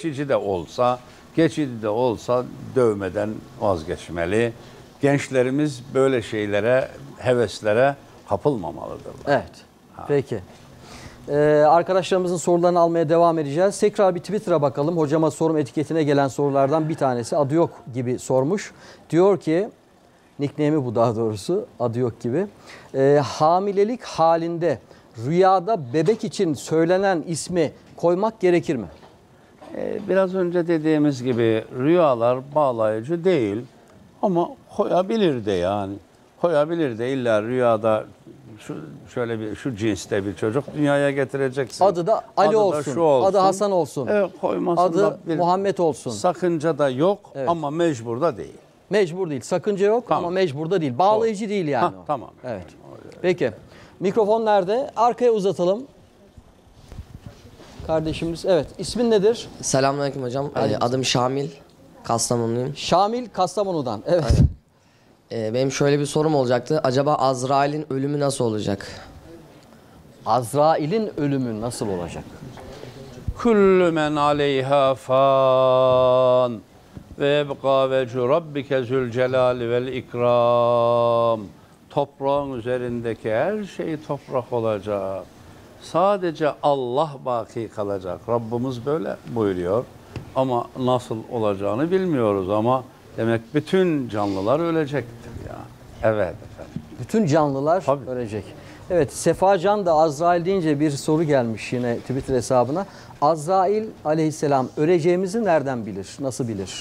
[SPEAKER 14] Geçici de olsa dövmeden vazgeçmeli. Gençlerimiz böyle şeylere, heveslere kapılmamalıdır.
[SPEAKER 1] Evet. Peki. Arkadaşlarımızın sorularını almaya devam edeceğiz. Tekrar bir Twitter'a bakalım. Hocama sorum etiketine gelen sorulardan bir tanesi adı yok gibi sormuş. Diyor ki, nickname'i bu daha doğrusu, adı yok gibi. Hamilelik halinde rüyada bebek için söylenen ismi koymak gerekir mi?
[SPEAKER 14] Biraz önce dediğimiz gibi rüyalar bağlayıcı değil ama koyabilir de yani. Koyabilir de illa rüyada şu cinste bir çocuk dünyaya getireceksin.
[SPEAKER 1] Adı da Ali
[SPEAKER 14] adı
[SPEAKER 1] olsun,
[SPEAKER 14] da şu olsun,
[SPEAKER 1] adı Hasan olsun,
[SPEAKER 14] koymasında
[SPEAKER 1] adı Muhammed olsun.
[SPEAKER 14] Sakınca da yok
[SPEAKER 1] evet.
[SPEAKER 14] Ama mecbur da değil.
[SPEAKER 1] Mecbur değil, sakınca yok ama mecbur da değil. Bağlayıcı değil yani.
[SPEAKER 14] Tamam.
[SPEAKER 1] Evet. Peki, mikrofon nerede? Arkaya uzatalım. Kardeşimiz, evet. İsmin nedir?
[SPEAKER 4] Selamünaleyküm hocam. Adım Şamil. Kastamonluyum.
[SPEAKER 1] Şamil, Kastamonu'dan. Evet.
[SPEAKER 4] Benim şöyle bir sorum olacaktı. Acaba Azrail'in ölümü nasıl olacak?
[SPEAKER 1] Azrail'in ölümü nasıl olacak?
[SPEAKER 14] Kullu men aleyha fan ve ebqa vecu rabbike zülcelali vel ikram. Toprağın üzerindeki her şey toprak olacak. Sadece Allah baki kalacak. Rabbimiz böyle buyuruyor. Ama nasıl olacağını bilmiyoruz ama demek bütün canlılar ölecektir ya. Evet efendim.
[SPEAKER 1] Bütün canlılar ölecek. Evet, Sefacan da Azrail deyince bir soru gelmiş yine Twitter hesabına. Azrail aleyhisselam öleceğimizi nereden bilir? Nasıl bilir?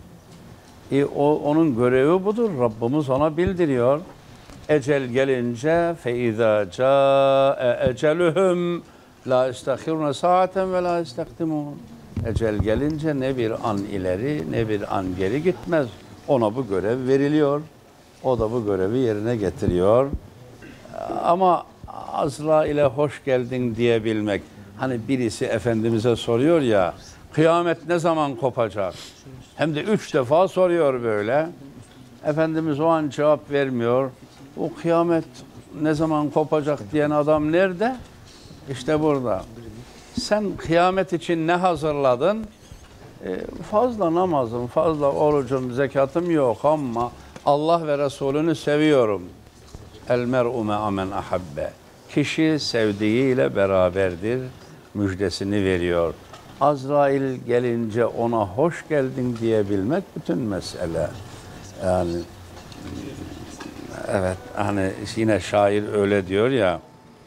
[SPEAKER 14] Onun görevi budur. Rabbimiz ona bildiriyor. Ecel gelince feiza ca'e eceluhum la istahirune saaten ve la istakdimun. Ecel gelince ne bir an ileri ne bir an geri gitmez. Ona bu görev veriliyor. O da bu görevi yerine getiriyor. Ama Azrail'e hoş geldin diyebilmek. Hani birisi Efendimiz'e soruyor ya, kıyamet ne zaman kopacak? Hem de 3 defa soruyor böyle. Efendimiz o an cevap vermiyor. O kıyamet ne zaman kopacak diyen adam nerede? İşte burada. Sen kıyamet için ne hazırladın? Fazla namazım, fazla orucum, zekatım yok ama Allah ve Resulünü seviyorum. El mer'u me'a men ahabbe. Kişi sevdiğiyle beraberdir müjdesini veriyor. Azrail gelince ona hoş geldin diyebilmek bütün mesele. Yani evet, hani yine şair öyle diyor ya,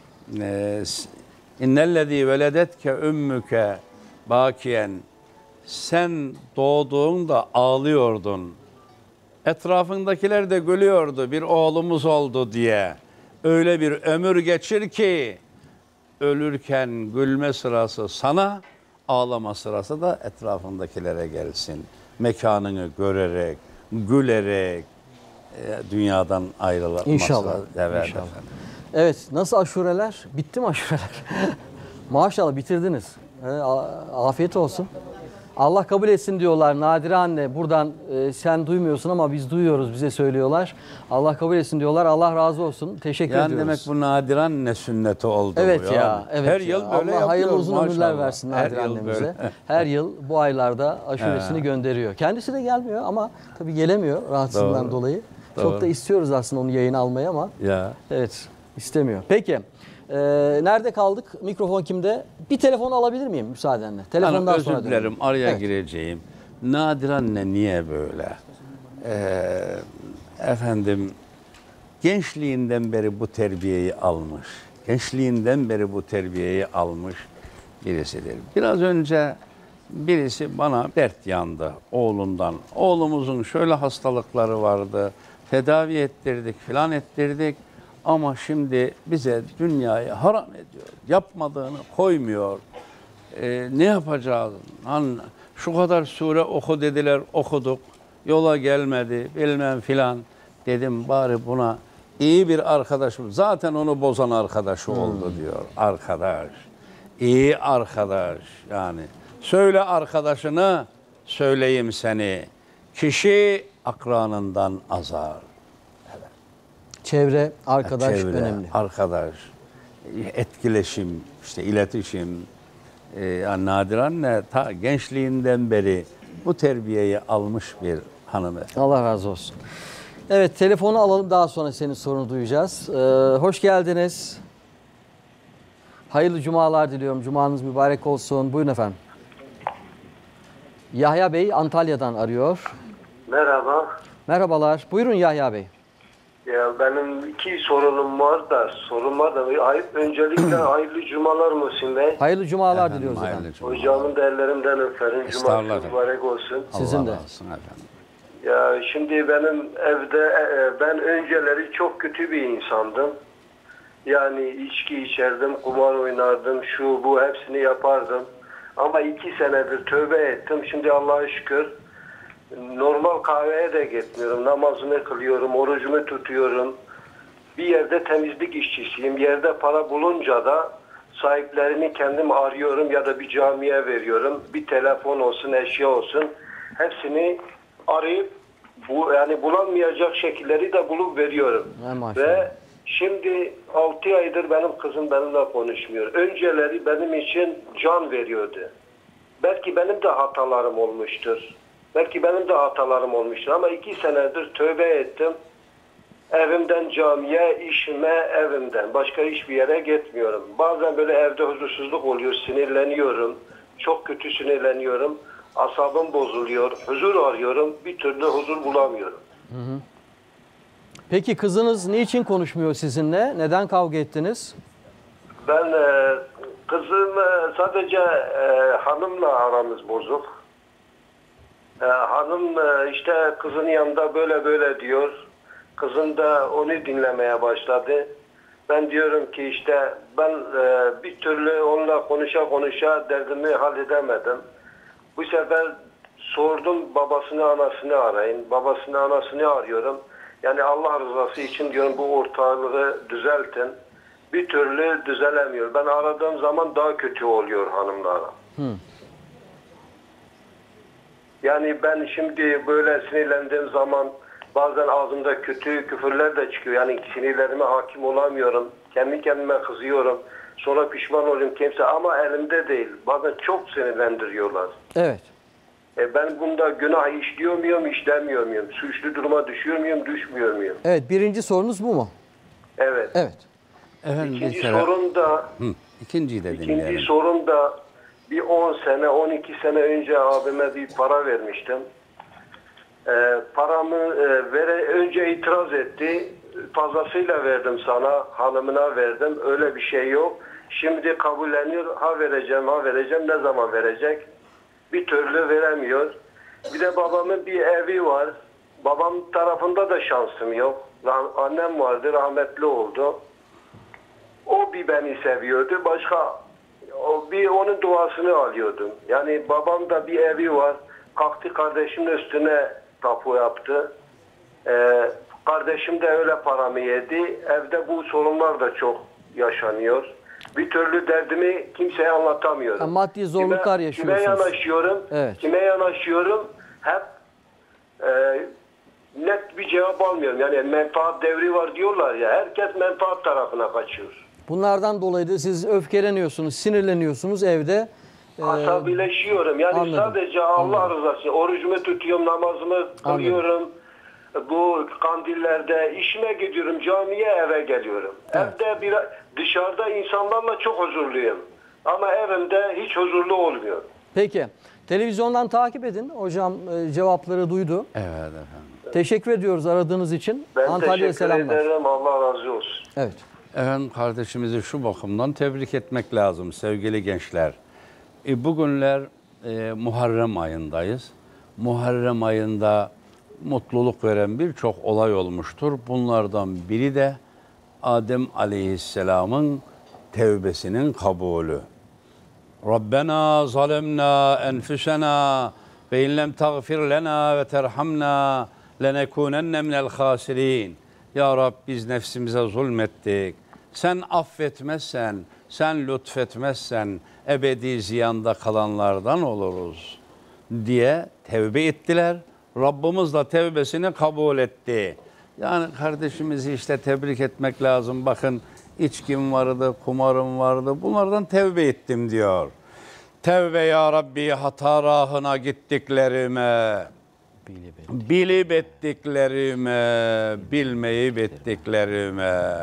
[SPEAKER 14] İnnellezî veledetke ümmüke bakiyen, sen doğduğunda ağlıyordun. Etrafındakiler de gülüyordu, bir oğlumuz oldu diye. Öyle bir ömür geçir ki ölürken gülme sırası sana, ağlama sırası da etrafındakilere gelsin. Mekanını görerek, gülerek dünyadan ayrılmak.
[SPEAKER 1] İnşallah.
[SPEAKER 14] Evet,
[SPEAKER 1] İnşallah. Evet, nasıl aşureler? Bitti mi aşureler? Maşallah bitirdiniz. Afiyet olsun. Allah kabul etsin diyorlar. Nadire anne buradan sen duymuyorsun ama biz duyuyoruz, bize söylüyorlar. Allah kabul etsin diyorlar. Allah razı olsun. Teşekkür ediyoruz.
[SPEAKER 14] Yani demek bu Nadire anne sünneti oldu
[SPEAKER 1] evet
[SPEAKER 14] bu
[SPEAKER 1] ya. Evet
[SPEAKER 14] her
[SPEAKER 1] ya.
[SPEAKER 14] yıl böyle yapıyor.
[SPEAKER 1] Allah hayırlı uzun
[SPEAKER 14] maşallah.
[SPEAKER 1] ömürler versin Nadire annemize. Her yıl bu aylarda aşuresini gönderiyor. Kendisi de gelmiyor ama tabii gelemiyor rahatsızlığından dolayı. Çok da istiyoruz aslında onu yayına almayı ama evet istemiyor. Peki. Nerede kaldık? Mikrofon kimde? Bir telefon alabilir miyim müsaadenle? Telefondan sonra
[SPEAKER 14] özür dilerim, araya gireceğim. Nadire anne niye böyle? Efendim, gençliğinden beri bu terbiyeyi almış. Gençliğinden beri bu terbiyeyi almış birisidir. Biraz önce birisi bana dert yandı oğlundan. Oğlumuzun şöyle hastalıkları vardı. Tedavi ettirdik, filan ettirdik. Ama şimdi bize dünyayı haram ediyor. Yapmadığını koymuyor. Ne yapacağız? Hani şu kadar sure oku dediler, okuduk. Yola gelmedi, bilmem filan. Dedim bari buna iyi bir arkadaşım. Zaten onu bozan arkadaşı oldu diyor. Arkadaş. İyi arkadaş yani. Söyle arkadaşını, söyleyeyim seni. Kişi akranından azar.
[SPEAKER 1] Çevre, arkadaş
[SPEAKER 14] çevre,
[SPEAKER 1] önemli.
[SPEAKER 14] Arkadaş, etkileşim, işte iletişim. Yani Nadire anne ta gençliğinden beri bu terbiyeyi almış bir hanımefendi.
[SPEAKER 1] Allah razı olsun. Evet, telefonu alalım, daha sonra senin sorunu duyacağız. Hoş geldiniz. Hayırlı cumalar diliyorum. Cumanız mübarek olsun. Buyurun efendim. Yahya Bey Antalya'dan arıyor.
[SPEAKER 6] Merhaba.
[SPEAKER 1] Merhabalar. Buyurun Yahya Bey.
[SPEAKER 6] Ya benim 2 sorunum var da öncelikle hayırlı cumalar Muhsin Bey.
[SPEAKER 1] Hayırlı cumalar diliyoruz efendim.
[SPEAKER 6] Hocamın da ellerinden öperim. Cumanız mübarek olsun.
[SPEAKER 1] Sizin de.
[SPEAKER 6] Ya şimdi benim evde ben önceleri çok kötü bir insandım. Yani içki içerdim, kumar oynardım, şu bu hepsini yapardım. Ama 2 senedir tövbe ettim. Şimdi Allah'a şükür normal kahveye de gitmiyorum. Namazımı kılıyorum, orucumu tutuyorum. Bir yerde temizlik işçisiyim. Yerde para bulunca da sahiplerini kendim arıyorum ya da bir camiye veriyorum. Bir telefon olsun, eşya olsun. Hepsini arayıp yani bulamayacak şekilleri de bulup veriyorum. Ve şimdi 6 aydır benim kızım benimle konuşmuyor. Önceleri benim için can veriyordu. Belki benim de hatalarım olmuştur. Ama 2 senedir tövbe ettim. Evimden camiye, işime evimden. Başka hiçbir yere gitmiyorum. Bazen böyle evde huzursuzluk oluyor, sinirleniyorum. Çok kötü sinirleniyorum. Asabım bozuluyor, huzur arıyorum. Bir türlü huzur bulamıyorum.
[SPEAKER 1] Peki kızınız niçin konuşmuyor sizinle? Neden kavga ettiniz?
[SPEAKER 6] Ben kızım sadece hanımla aramız bozuk. Hanım işte kızın yanında böyle diyor. Kızım da onu dinlemeye başladı. Ben diyorum ki işte ben bir türlü onunla konuşa derdimi halledemedim. Bu sefer sordum babasını anasını arayın. Babasını anasını arıyorum. Yani Allah rızası için diyorum bu ortalığı düzeltin. Bir türlü düzelemiyor. Ben aradığım zaman daha kötü oluyor hanımlara. Yani ben şimdi böyle sinirlendiğim zaman bazen ağzımda kötü küfürler de çıkıyor. Yani sinirlerime hakim olamıyorum. Kendi kendime kızıyorum. Sonra pişman oluyorum kimse ama elimde değil. Bazen çok sinirlendiriyorlar.
[SPEAKER 1] Evet.
[SPEAKER 6] Ben bunda günah işliyor muyum, işlemiyor muyum? Suçlu duruma düşüyor muyum, düşmüyor muyum?
[SPEAKER 1] Evet, birinci sorunuz bu mu?
[SPEAKER 6] Evet.
[SPEAKER 1] Evet.
[SPEAKER 14] Efendim,
[SPEAKER 6] İkinci sorun da
[SPEAKER 14] İkinciyi de dinleyelim.
[SPEAKER 6] İkinci sorun da bir 10 sene, 12 sene önce abime bir para vermiştim. Paramı önce itiraz etti. Fazlasıyla verdim sana, hanımına verdim. Öyle bir şey yok. Şimdi kabulleniyor. Ha vereceğim. Ne zaman verecek? Bir türlü veremiyor. Bir de babamın bir evi var. Babam tarafında da şansım yok. Annem vardı, rahmetli oldu. O bir beni seviyordu. Başka bir onun duasını alıyordum. Yani babam da bir evi var. Kalktı kardeşimin üstüne tapu yaptı. Kardeşim de öyle paramı yedi. Evde bu sorunlar da çok yaşanıyor. Bir türlü derdimi kimseye anlatamıyorum.
[SPEAKER 1] Yani maddi zorluklar yaşıyorsunuz.
[SPEAKER 6] Kime yanaşıyorum? Hep net bir cevap almıyorum. Yani menfaat devri var diyorlar ya. Herkes menfaat tarafına kaçıyor.
[SPEAKER 1] Bunlardan dolayı da siz öfkeleniyorsunuz, sinirleniyorsunuz evde.
[SPEAKER 6] Asabileşiyorum. Yani
[SPEAKER 1] anladım.
[SPEAKER 6] Sadece Allah rızası. Orucumu tutuyorum, namazımı kılıyorum. Bu kandillerde işime gidiyorum, camiye eve geliyorum.
[SPEAKER 1] Evet.
[SPEAKER 6] Evde dışarıda insanlarla çok huzurluyum. Ama evimde hiç huzurlu olmuyor.
[SPEAKER 1] Peki. Televizyondan takip edin. Hocam cevapları duydu.
[SPEAKER 14] Evet efendim.
[SPEAKER 1] Teşekkür ediyoruz aradığınız için.
[SPEAKER 6] Ben
[SPEAKER 1] Antalya'ya
[SPEAKER 6] teşekkür
[SPEAKER 1] selamlar.
[SPEAKER 6] ederim. Allah razı olsun.
[SPEAKER 1] Evet.
[SPEAKER 14] Efendim kardeşimizi şu bakımdan tebrik etmek lazım sevgili gençler. Bugünler Muharrem ayındayız. Muharrem ayında mutluluk veren birçok olay olmuştur. Bunlardan biri de Adem Aleyhisselam'ın tevbesinin kabulü. Rabbena zalemna enfusena ve in lem tagfir lena ve terhamna lenekunenne minel khasirin. Ya Rab biz nefsimize zulmettik. Sen affetmezsen, sen lütfetmezsen ebedi ziyanda kalanlardan oluruz diye tevbe ettiler. Rabbimiz de tevbesini kabul etti. Yani kardeşimizi işte tebrik etmek lazım. Bakın içkim vardı, kumarım vardı. Bunlardan tevbe ettim diyor. Tevbe ya Rabbi hata rahına gittiklerime, bilip ettiklerime, bilmeyip ettiklerime.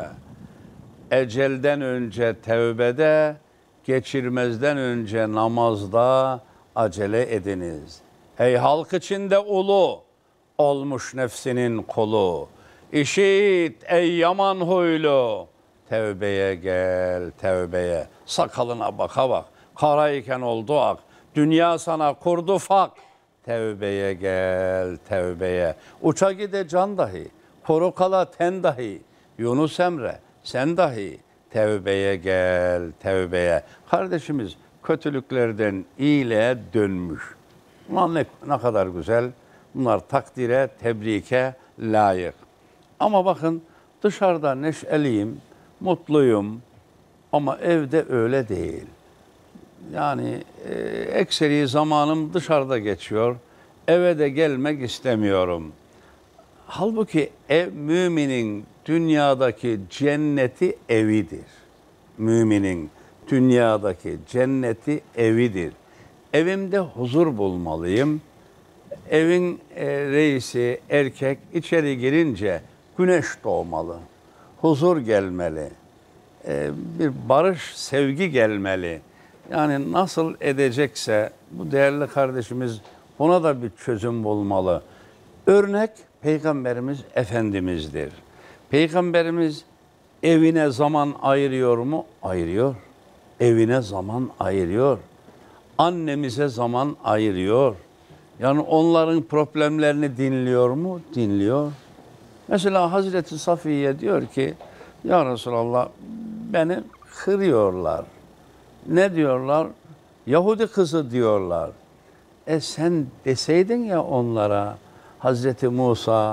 [SPEAKER 14] Ecelden önce tevbede, geçirmezden önce namazda acele ediniz. Ey halk içinde ulu, olmuş nefsinin kulu. İşit ey yaman huylu, tevbeye gel tevbeye. Sakalına baka bak, karayken oldu ak. Dünya sana kurdu fak. Tevbeye gel tevbeye. Uça gide can dahi, kuru kala ten dahi. Yunus Emre sen dahi tevbeye gel tevbeye. Kardeşimiz kötülüklerden iyiliğe dönmüş. Bunlar ne kadar güzel. Bunlar takdire, tebrike layık. Ama bakın dışarıda neşeliyim, mutluyum ama evde öyle değil. Yani ekseri zamanım dışarıda geçiyor. Eve de gelmek istemiyorum. Halbuki müminin dünyadaki cenneti evidir. Müminin dünyadaki cenneti evidir. Evimde huzur bulmalıyım. Evin reisi erkek içeri girince güneş doğmalı. Huzur gelmeli. Bir barış, sevgi gelmeli. Yani nasıl edecekse bu değerli kardeşimiz buna da bir çözüm bulmalı. Örnek Peygamberimiz Efendimiz'dir. Peygamberimiz evine zaman ayırıyor mu? Ayırıyor. Evine zaman ayırıyor. Annemize zaman ayırıyor. Yani onların problemlerini dinliyor mu? Dinliyor. Mesela Hazreti Safiye diyor ki, ya Resulallah beni kırıyorlar. Ne diyorlar? Yahudi kızı diyorlar. Sen deseydin ya onlara, Hazreti Musa,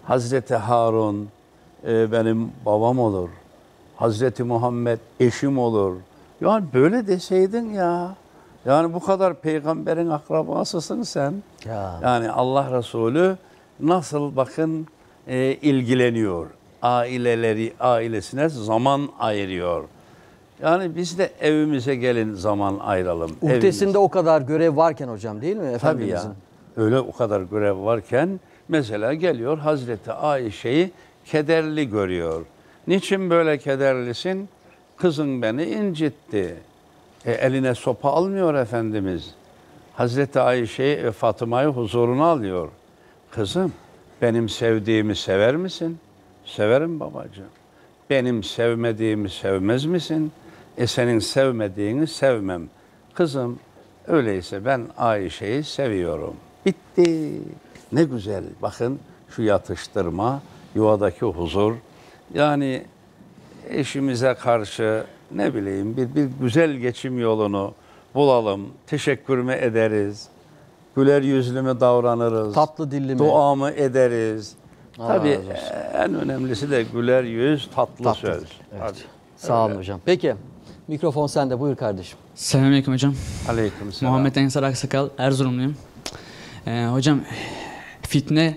[SPEAKER 14] Hazreti Harun benim babam olur. Hazreti Muhammed eşim olur. Yani böyle deseydin ya. Yani bu kadar peygamberin akrabasısın sen.
[SPEAKER 1] Ya.
[SPEAKER 14] Yani Allah Resulü nasıl bakın ilgileniyor. Ailesine zaman ayırıyor. Yani biz de evimize gelin zaman ayıralım.
[SPEAKER 1] Uhdesinde o kadar görev varken hocam değil mi
[SPEAKER 14] Tabii
[SPEAKER 1] Efendimizin?
[SPEAKER 14] ya. Öyle o kadar görev varken mesela geliyor Hazreti Ayşe'yi kederli görüyor. Niçin böyle kederlisin? Kızın beni incitti. Eline sopa almıyor Efendimiz. Hazreti Ayşe'yi Fatıma'yı huzuruna alıyor. Kızım benim sevdiğimi sever misin? Severim babacığım. Benim sevmediğimi sevmez misin? Senin sevmediğini sevmem. Kızım öyleyse ben Ayşe'yi seviyorum. Bitti. Ne güzel. Bakın şu yatıştırma, yuvadaki huzur. Yani eşimize karşı ne bileyim bir güzel geçim yolunu bulalım. Teşekkür mü ederiz? Güler yüzlü mü davranırız?
[SPEAKER 1] Tatlı dilli mi?
[SPEAKER 14] Dua mı ederiz?
[SPEAKER 1] Allah
[SPEAKER 14] Tabii
[SPEAKER 1] razı olsun.
[SPEAKER 14] en önemlisi de güler yüz, tatlı söz.
[SPEAKER 1] Evet.
[SPEAKER 14] Hadi.
[SPEAKER 1] Sağ olun hocam. Peki mikrofon sende, buyur kardeşim.
[SPEAKER 8] Selamünaleyküm hocam.
[SPEAKER 14] Aleykümselam.
[SPEAKER 8] Muhammed Ensar Aksakal, Erzurumluyum. Hocam fitne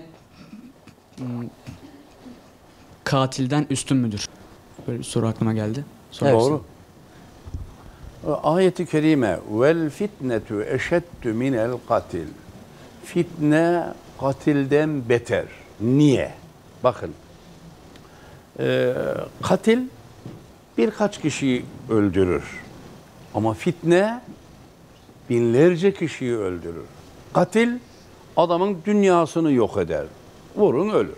[SPEAKER 8] katilden üstün müdür? Böyle bir soru aklıma geldi.
[SPEAKER 14] Doğru. Ayet-i kerime vel fitnetu eşeddu minel katil. Fitne katilden beter. Niye? Bakın. Katil birkaç kişiyi öldürür. Ama fitne binlerce kişiyi öldürür. Katil adamın dünyasını yok eder. Vurun ölür.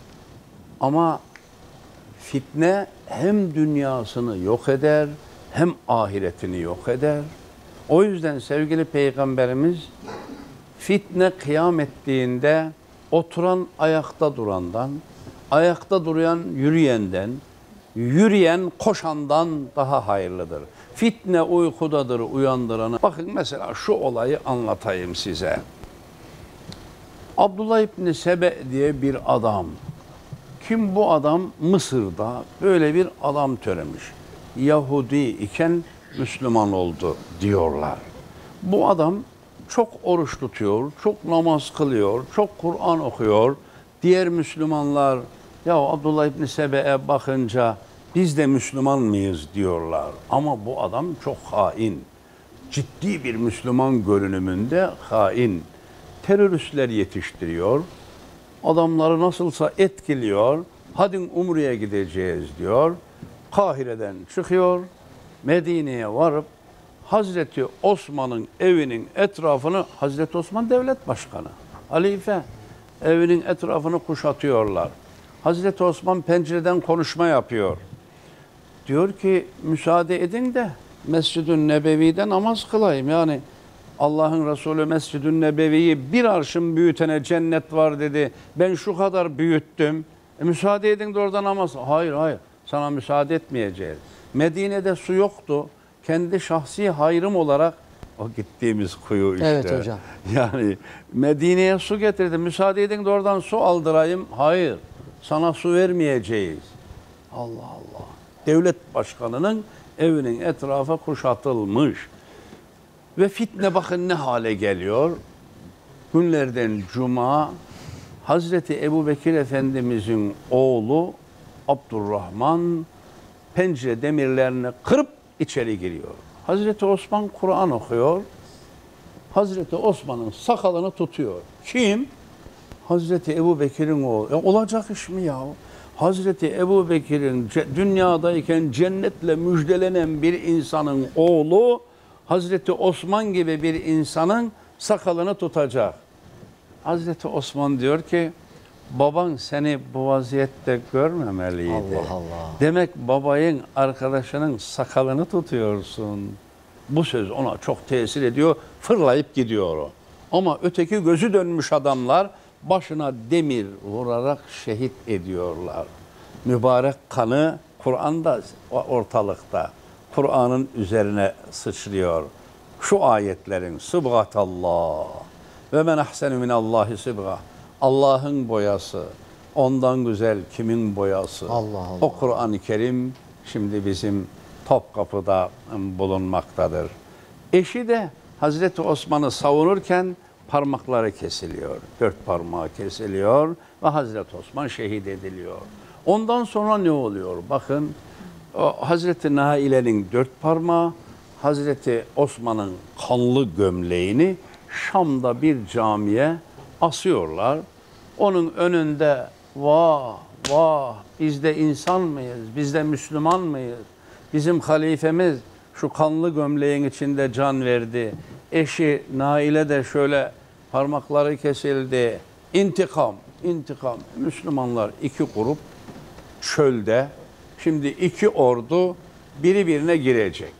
[SPEAKER 14] Ama fitne hem dünyasını yok eder hem ahiretini yok eder. O yüzden sevgili Peygamberimiz fitne kıyam ettiğinde oturan ayakta durandan, ayakta duran yürüyenden, yürüyen koşandan daha hayırlıdır. Fitne uykudadır uyandıranı. Bakın mesela şu olayı anlatayım size. Abdullah İbni Sebe diye bir adam. Kim bu adam? Mısır'da böyle bir adam türemiş. Yahudi iken Müslüman oldu diyorlar. Bu adam çok oruç tutuyor, çok namaz kılıyor, çok Kur'an okuyor. Diğer Müslümanlar ya Abdullah İbni Sebe'ye bakınca biz de Müslüman mıyız diyorlar. Ama bu adam çok hain. Ciddi bir Müslüman görünümünde hain. Teröristler yetiştiriyor. Adamları nasılsa etkiliyor. Hadi Umre'ye gideceğiz diyor. Kahire'den çıkıyor. Medine'ye varıp Hazreti Osman'ın evinin etrafını, Hazreti Osman devlet başkanı, halife, evinin etrafını kuşatıyorlar. Hazreti Osman pencereden konuşma yapıyor. Diyor ki müsaade edin de Mescid-i Nebevi'de namaz kılayım. Yani Allah'ın Resulü Mescid-i Nebevi'yi bir arşın büyütene cennet var dedi. Ben şu kadar büyüttüm. Müsaade edin de orada namaz. Hayır sana müsaade etmeyeceğiz. Medine'de su yoktu. Kendi şahsi hayrım olarak o gittiğimiz kuyu işte.
[SPEAKER 1] Evet hocam.
[SPEAKER 14] Yani Medine'ye su getirdi. Müsaade edin de oradan su aldırayım. Hayır. Sana su vermeyeceğiz. Allah Allah. Devlet başkanının evinin etrafı kuşatılmış. Ve fitne bakın ne hale geliyor. Günlerden cuma Hazreti Ebubekir Efendimizin oğlu Abdurrahman pencere demirlerini kırıp içeri giriyor. Hazreti Osman Kur'an okuyor. Hazreti Osman'ın sakalını tutuyor. Kim? Hazreti Ebubekir'in oğlu. Olacak iş mi ya? Hazreti Ebubekir'in dünyadayken cennetle müjdelenen bir insanın oğlu Hazreti Osman gibi bir insanın sakalını tutacak. Hazreti Osman diyor ki baban seni bu vaziyette görmemeliydi.
[SPEAKER 1] Allah Allah.
[SPEAKER 14] Demek babayın arkadaşının sakalını tutuyorsun. Bu söz ona çok tesir ediyor. Fırlayıp gidiyor o. Ama öteki gözü dönmüş adamlar başına demir vurarak şehit ediyorlar. Mübarek kanı Kur'an'da ortalıkta. Kur'an'ın üzerine sıçrıyor. Şu ayetlerin sıbgatallah ve men ahsenu minallahi sıbga. Allah'ın boyası. ondan güzel kimin boyası.
[SPEAKER 1] Allah Allah.
[SPEAKER 14] O Kur'an-ı Kerim şimdi bizim Topkapı'da bulunmaktadır. Eşi de Hazreti Osman'ı savunurken parmakları kesiliyor. 4 parmağı kesiliyor ve Hazreti Osman şehit ediliyor. Ondan sonra ne oluyor? Bakın Hazreti Naile'nin 4 parmağı, Hazreti Osman'ın kanlı gömleğini Şam'da bir camiye asıyorlar. Onun önünde vah vah biz de insan mıyız? Biz de Müslüman mıyız? Bizim halifemiz şu kanlı gömleğin içinde can verdi. Eşi Naile de şöyle parmakları kesildi. İntikam, intikam. Müslümanlar 2 grup çölde. Şimdi 2 ordu birbirine girecek.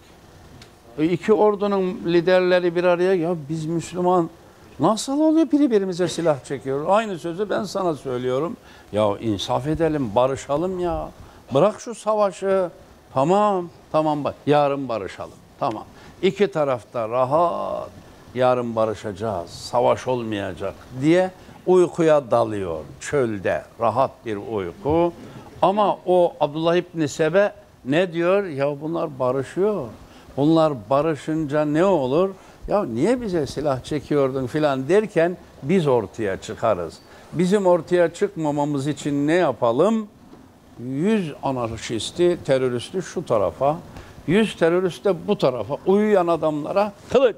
[SPEAKER 14] 2 ordunun liderleri bir araya ya biz Müslüman nasıl oluyor birbirimize silah çekiyoruz? Aynı sözü ben sana söylüyorum. Ya insaf edelim, barışalım ya. Bırak şu savaşı. Tamam bak yarın barışalım. Tamam. 2 tarafta rahat yarın barışacağız. Savaş olmayacak diye uykuya dalıyor çölde. Rahat bir uyku. Ama o Abdullah İbni Sebe ne diyor? Ya bunlar barışıyor. Bunlar barışınca ne olur? Ya niye bize silah çekiyordun filan derken biz ortaya çıkarız. Bizim ortaya çıkmamamız için ne yapalım? 100 anarşisti, teröristi şu tarafa, 100 terörist de bu tarafa, uyuyan adamlara kılıç.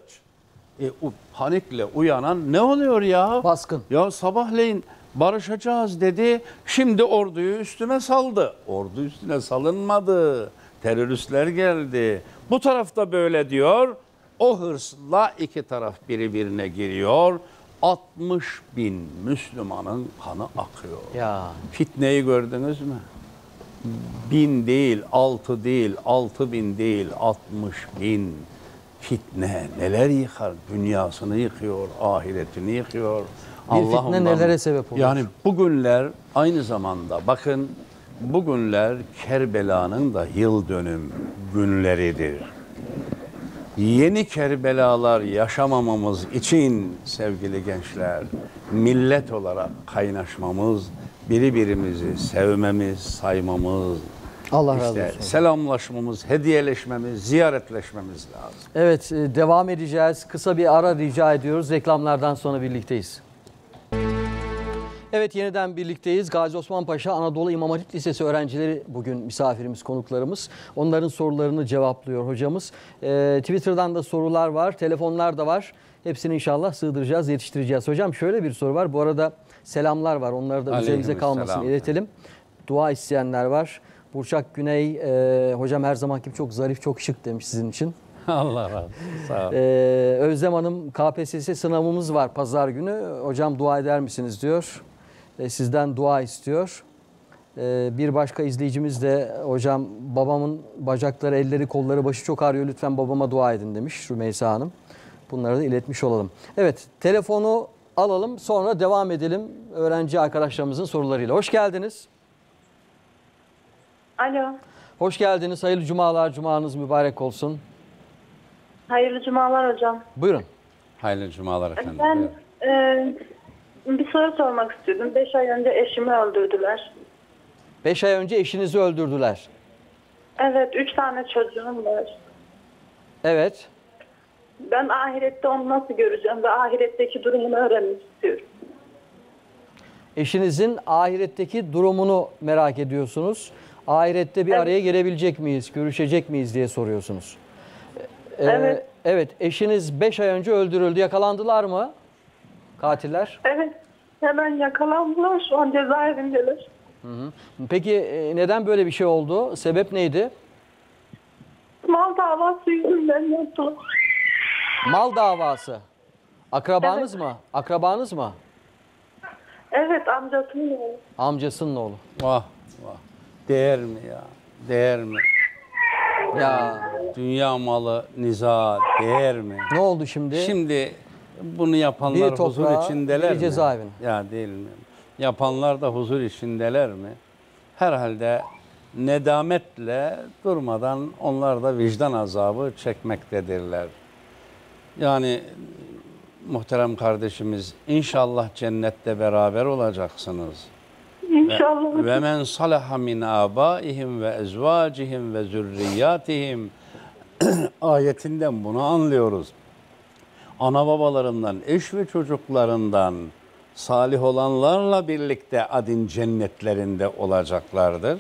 [SPEAKER 14] Panikle uyanan ne oluyor ya?
[SPEAKER 1] Baskın.
[SPEAKER 14] Ya sabahleyin barışacağız dedi, şimdi orduyu üstüne saldı. Ordu üstüne salınmadı, teröristler geldi. Bu tarafta böyle diyor, o hırsla 2 taraf birbirine giriyor. 60.000 Müslümanın kanı akıyor.
[SPEAKER 1] Ya.
[SPEAKER 14] Fitneyi gördünüz mü? 1000 değil, 6 değil, 6.000 değil, 60.000 fitne neler yıkar? Dünyasını yıkıyor, ahiretini yıkıyor.
[SPEAKER 1] Bir fitne nelere sebep olur?
[SPEAKER 14] Yani bugünler aynı zamanda bakın bugünler Kerbela'nın da yıl dönüm günleridir. Yeni Kerbelalar yaşamamamız için sevgili gençler, millet olarak kaynaşmamız, birbirimizi sevmemiz, saymamız,
[SPEAKER 1] Allah razı olsun.
[SPEAKER 14] selamlaşmamız, hediyeleşmemiz, ziyaretleşmemiz lazım.
[SPEAKER 1] Evet, devam edeceğiz. Kısa bir ara rica ediyoruz. Reklamlardan sonra birlikteyiz. Evet, yeniden birlikteyiz. Gazi Osman Paşa Anadolu İmam Hatip Lisesi öğrencileri bugün misafirimiz, konuklarımız. Onların sorularını cevaplıyor hocamız. Twitter'dan da sorular var, telefonlar da var. Hepsini inşallah sığdıracağız, yetiştireceğiz. Hocam şöyle bir soru var. Bu arada selamlar var. Onları da üzerimize kalmasın, iletelim. Dua isteyenler var. Burçak Güney, hocam her zamanki gibi çok zarif, çok şık demiş sizin için.
[SPEAKER 14] Allah razı olsun. Sağ olun.
[SPEAKER 1] Özlem Hanım, KPSS sınavımız var pazar günü. Hocam dua eder misiniz diyor. Sizden dua istiyor. Bir başka izleyicimiz de hocam babamın bacakları, elleri, kolları, başı çok ağrıyor. Lütfen babama dua edin demiş Rümeysa Hanım. Bunları da iletmiş olalım. Evet, telefonu alalım, sonra devam edelim öğrenci arkadaşlarımızın sorularıyla. Hoş geldiniz.
[SPEAKER 21] Alo.
[SPEAKER 1] Hoş geldiniz. Hayırlı cumalar. Cumanız mübarek olsun.
[SPEAKER 21] Hayırlı cumalar hocam.
[SPEAKER 1] Buyurun.
[SPEAKER 14] Hayırlı cumalar efendim.
[SPEAKER 21] Ben bir soru sormak istiyordum. 5 ay önce eşimi öldürdüler.
[SPEAKER 1] 5 ay önce eşinizi öldürdüler.
[SPEAKER 21] Evet, 3 tane çocuğum var.
[SPEAKER 1] Evet.
[SPEAKER 21] Ben ahirette onu nasıl göreceğim ve ahiretteki durumunu öğrenmek istiyorum.
[SPEAKER 1] Eşinizin ahiretteki durumunu merak ediyorsunuz. Ahirette bir araya gelebilecek miyiz, görüşecek miyiz diye soruyorsunuz.
[SPEAKER 21] Evet.
[SPEAKER 1] Evet, eşiniz 5 ay önce öldürüldü. Yakalandılar mı katiller?
[SPEAKER 21] Evet, hemen yakalandılar. Şu an cezaevindeler.
[SPEAKER 1] Peki neden böyle bir şey oldu? Sebep neydi?
[SPEAKER 21] Mal davası yüzünden yaptılar.
[SPEAKER 1] Mal davası. Akrabanız mı? Akrabanız mı?
[SPEAKER 21] Evet, amcasının oğlu.
[SPEAKER 1] Amcasının oğlu.
[SPEAKER 14] Vah vah. Değer mi ya? Değer mi?
[SPEAKER 1] Ya.
[SPEAKER 14] Dünya malı niza değer mi?
[SPEAKER 1] Ne oldu şimdi?
[SPEAKER 14] Şimdi bunu yapanlar huzur içindeler mi?
[SPEAKER 1] Cezaevine.
[SPEAKER 14] Ya değil mi? Yapanlar da huzur içindeler mi? Herhalde nedametle durmadan onlar da vicdan azabı çekmektedirler. Yani muhterem kardeşimiz, inşallah cennette beraber olacaksınız.
[SPEAKER 21] İnşallah.
[SPEAKER 14] Ve men salaha min abaihim ve ezvacihim ve zürriyatihim ayetinden bunu anlıyoruz. Ana babalarından, eş ve çocuklarından salih olanlarla birlikte adin cennetlerinde olacaklardır.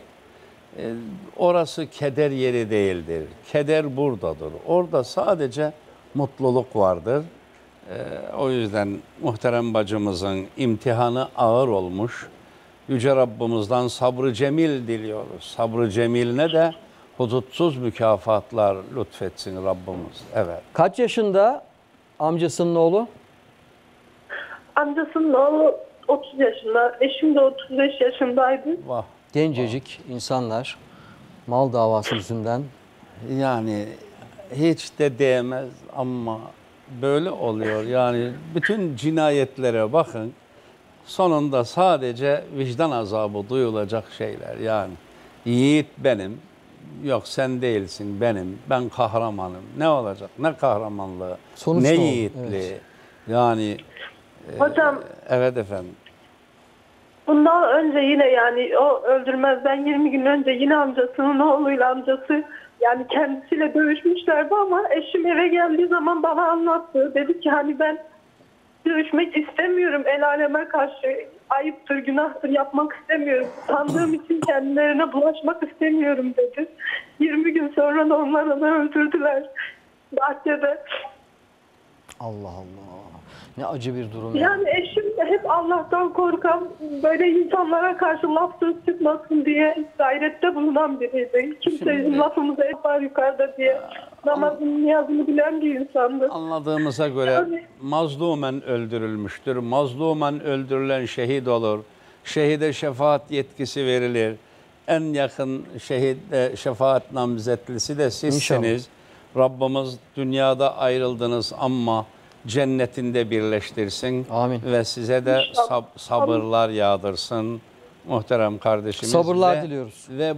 [SPEAKER 14] Orası keder yeri değildir. Keder buradadır. Orada sadece mutluluk vardır. O yüzden muhterem bacımızın imtihanı ağır olmuş. Yüce Rabbimizden sabrı cemil diliyoruz. Sabrı cemiline de hudutsuz mükafatlar lütfetsin Rabbimiz. Evet.
[SPEAKER 1] Kaç yaşında amcasının oğlu?
[SPEAKER 21] Amcasının oğlu 30 yaşında, eşim de 35 yaşındaydı.
[SPEAKER 14] Vah.
[SPEAKER 1] Gencecik insanlar mal davası yüzünden.
[SPEAKER 14] Yani hiç de değmez ama böyle oluyor. Yani bütün cinayetlere bakın. Sonunda sadece vicdan azabı duyulacak şeyler. Yani yiğit benim, yok sen değilsin benim, ben kahramanım. Ne olacak? Ne kahramanlığı,
[SPEAKER 1] Sonuç
[SPEAKER 14] ne
[SPEAKER 1] ne
[SPEAKER 14] yiğitliği.
[SPEAKER 1] Evet.
[SPEAKER 14] Yani
[SPEAKER 21] Hocam,
[SPEAKER 14] evet efendim.
[SPEAKER 21] bundan önce yine yani o öldürmezden 20 gün önce yine amcasının oğluyla amcası yani kendisiyle dövüşmüşlerdi ama eşim eve geldiği zaman bana anlattı. Dedi ki hani ben dövüşmek istemiyorum, el aleme karşı ayıptır, günahtır, yapmak istemiyorum. Sandığım için kendilerine bulaşmak istemiyorum dedi. 20 gün sonra da onlar onu öldürdüler. Bahçede.
[SPEAKER 1] Allah Allah. Ne acı bir durum.
[SPEAKER 21] Yani eşim de hep Allah'tan korkan, böyle insanlara karşı laf söz çıkmasın diye gayrette bulunan biriydi. Kimse lafımıza yapar yukarıda diye. Namazını, niyazını bilen bir insandı.
[SPEAKER 14] Anladığımıza göre mazlumen öldürülmüştür. Mazlumen öldürülen şehit olur. Şehide şefaat yetkisi verilir. En yakın şefaat namzetlisi de sizsiniz. Rabbimiz dünyada ayrıldınız ama cennetinde birleştirsin.
[SPEAKER 1] Amin.
[SPEAKER 14] Ve size de sabırlar yağdırsın. Muhterem kardeşimiz.
[SPEAKER 1] Sabırlar diliyoruz.
[SPEAKER 14] Ve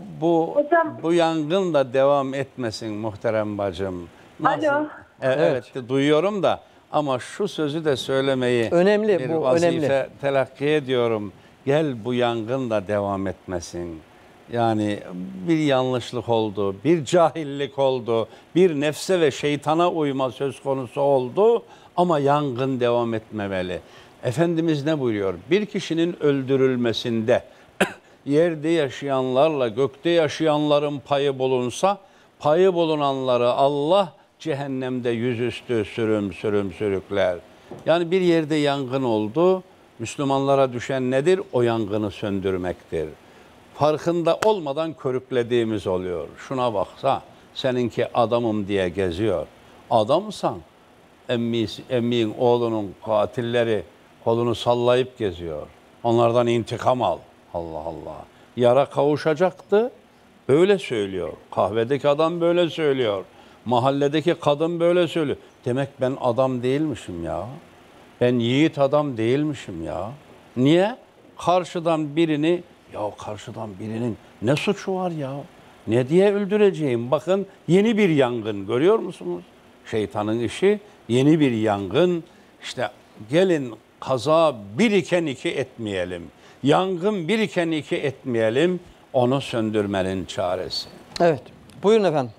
[SPEAKER 14] bu yangın da devam etmesin muhterem bacım. Nasıl?
[SPEAKER 21] Alo.
[SPEAKER 14] Evet, duyuyorum da ama şu sözü de söylemeyi
[SPEAKER 1] önemli,
[SPEAKER 14] bir
[SPEAKER 1] bu
[SPEAKER 14] vazife
[SPEAKER 1] önemli.
[SPEAKER 14] telakki ediyorum. Gel bu yangın da devam etmesin. Yani bir yanlışlık oldu, bir cahillik oldu, bir nefse ve şeytana uyma söz konusu oldu ama yangın devam etmemeli. Efendimiz ne buyuruyor? Bir kişinin öldürülmesinde yerde yaşayanlarla gökte yaşayanların payı bulunsa, payı bulunanları Allah cehennemde yüzüstü sürüm sürükler. Yani bir yerde yangın oldu, Müslümanlara düşen nedir? O yangını söndürmektir. Farkında olmadan körüklediğimiz oluyor. Şuna baksa, seninki adamım diye geziyor. Adamsan, emmiğin oğlunun katilleri kolunu sallayıp geziyor. Onlardan intikam al. Allah Allah. Yara kavuşacaktı, böyle söylüyor. Kahvedeki adam böyle söylüyor. Mahalledeki kadın böyle söylüyor. Demek ben adam değilmişim ya. Ben yiğit adam değilmişim ya. Niye? Karşıdan birinin ne suçu var ya? Ne diye öldüreceğim? Bakın yeni bir yangın görüyor musunuz? Şeytanın işi yeni bir yangın. İşte gelin kaza bir iken iki etmeyelim. Yangın bir iken iki etmeyelim. Onu söndürmenin çaresi.
[SPEAKER 1] Evet. Buyurun efendim.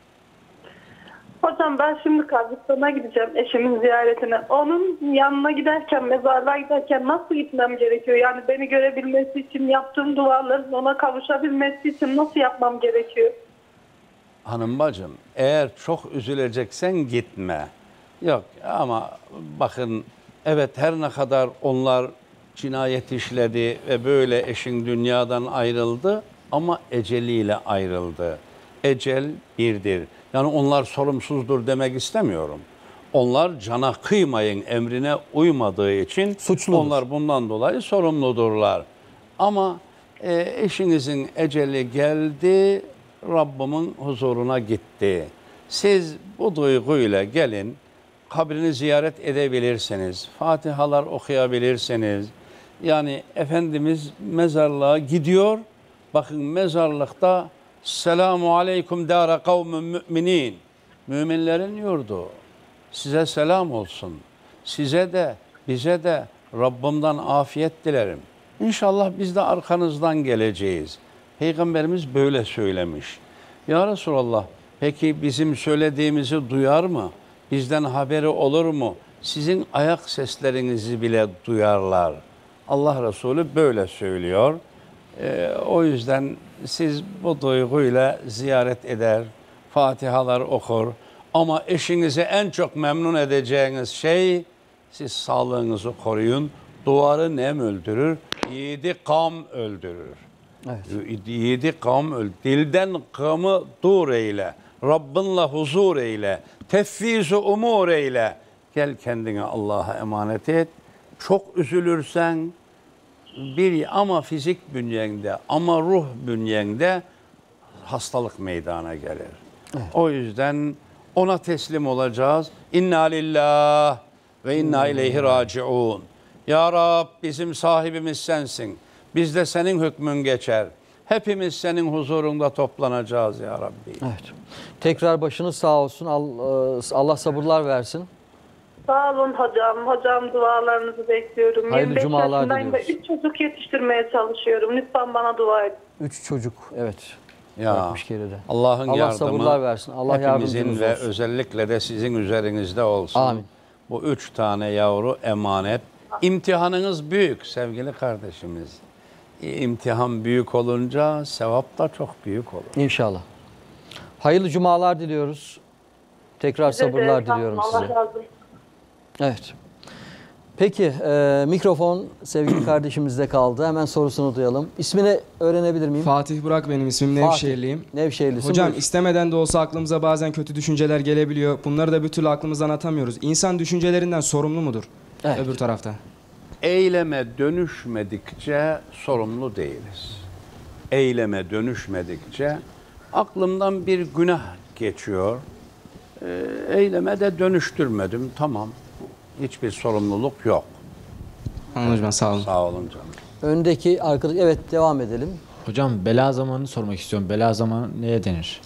[SPEAKER 21] Hocam ben şimdi kabristan'a gideceğim eşimin ziyaretine. Onun yanına giderken, mezarlığa giderken nasıl gitmem gerekiyor? Yani beni görebilmesi için, yaptığım duaların ona kavuşabilmesi için nasıl yapmam gerekiyor?
[SPEAKER 14] Hanım bacım, eğer çok üzüleceksen gitme. Yok ama bakın, evet her ne kadar onlar cinayet işledi ve böyle eşin dünyadan ayrıldı ama eceliyle ayrıldı. Ecel birdir. Yani onlar sorumsuzdur demek istemiyorum. Onlar cana kıymayın emrine uymadığı için suçludur. Onlar bundan dolayı sorumludurlar. Ama eşinizin eceli geldi, Rabbimin huzuruna gitti. Siz bu duyguyla gelin, kabrini ziyaret edebilirsiniz, fatihalar okuyabilirsiniz. Yani Efendimiz mezarlığa gidiyor, bakın mezarlıkta Selamu aleyküm dâre kavmün müminin. Müminlerin yurdu. Size selam olsun. Size de, bize de Rabbimden afiyet dilerim. İnşallah biz de arkanızdan geleceğiz. Peygamberimiz böyle söylemiş. Ya Resulallah, peki bizim söylediğimizi duyar mı? Bizden haberi olur mu? Sizin ayak seslerinizi bile duyarlar. Allah Resulü böyle söylüyor. O yüzden siz bu duyguyla ziyaret eder, fatihalar okur. Ama eşinizi en çok memnun edeceğiniz şey, siz sağlığınızı koruyun. Duvarı nem öldürür, 7 kam öldürür. Evet. 7 kam öldürür. Dilden kamı dur eyle, Rabbinle huzur eyle, tefviz-u umur eyle. Gel kendini Allah'a emanet et. Çok üzülürsen, ama fizik bünyende ama ruh bünyende hastalık meydana gelir. Evet. O yüzden ona teslim olacağız. İnna lillah ve inna ileyhi raciun. Ya Rab, bizim sahibimiz sensin. Bizde senin hükmün geçer. Hepimiz senin huzurunda toplanacağız ya Rabbi.
[SPEAKER 1] Evet. Tekrar başınız sağ olsun. Allah sabırlar versin.
[SPEAKER 21] Sağ olun hocam. Hocam dualarınızı bekliyorum.
[SPEAKER 1] Hayırlı
[SPEAKER 21] 25
[SPEAKER 1] cumalar
[SPEAKER 21] yaşındayım ve 3 çocuk yetiştirmeye çalışıyorum. Lütfen bana dua edin.
[SPEAKER 1] 3 çocuk, evet.
[SPEAKER 14] Ya Allah'ın
[SPEAKER 1] Allah
[SPEAKER 14] yardımı
[SPEAKER 1] sabırlar versin. Allah
[SPEAKER 14] hepimizin ve özellikle de sizin üzerinizde olsun.
[SPEAKER 1] Amin.
[SPEAKER 14] Bu 3 tane yavru emanet. İmtihanınız büyük sevgili kardeşimiz. İmtihan büyük olunca sevap da çok büyük olur.
[SPEAKER 1] İnşallah. Hayırlı cumalar diliyoruz. Tekrar sabırlar diliyorum size.
[SPEAKER 21] Allah razı olsun.
[SPEAKER 1] Evet. Peki mikrofon sevgili kardeşimizde kaldı. Hemen sorusunu duyalım. İsmini öğrenebilir miyim?
[SPEAKER 15] Fatih Burak benim ismim. Nevşehirliyim.
[SPEAKER 1] Nevşehirlisin.
[SPEAKER 15] Hocam
[SPEAKER 1] buyur.
[SPEAKER 15] istemeden de olsa aklımıza bazen kötü düşünceler gelebiliyor. Bunları da bir türlü aklımızdan atamıyoruz. İnsan düşüncelerinden sorumlu mudur?
[SPEAKER 1] Evet.
[SPEAKER 15] Öbür tarafta.
[SPEAKER 14] Eyleme dönüşmedikçe sorumlu değiliz. Eyleme dönüşmedikçe aklımdan bir günah geçiyor. Eyleme de dönüştürmedim. Tamam. Hiçbir sorumluluk yok.
[SPEAKER 15] Anladım hocam, sağ olun.
[SPEAKER 14] Sağ olun canım.
[SPEAKER 1] Öndeki arkadaş, evet devam edelim.
[SPEAKER 12] Hocam bela zamanını sormak istiyorum. Bela zamanı neye denir?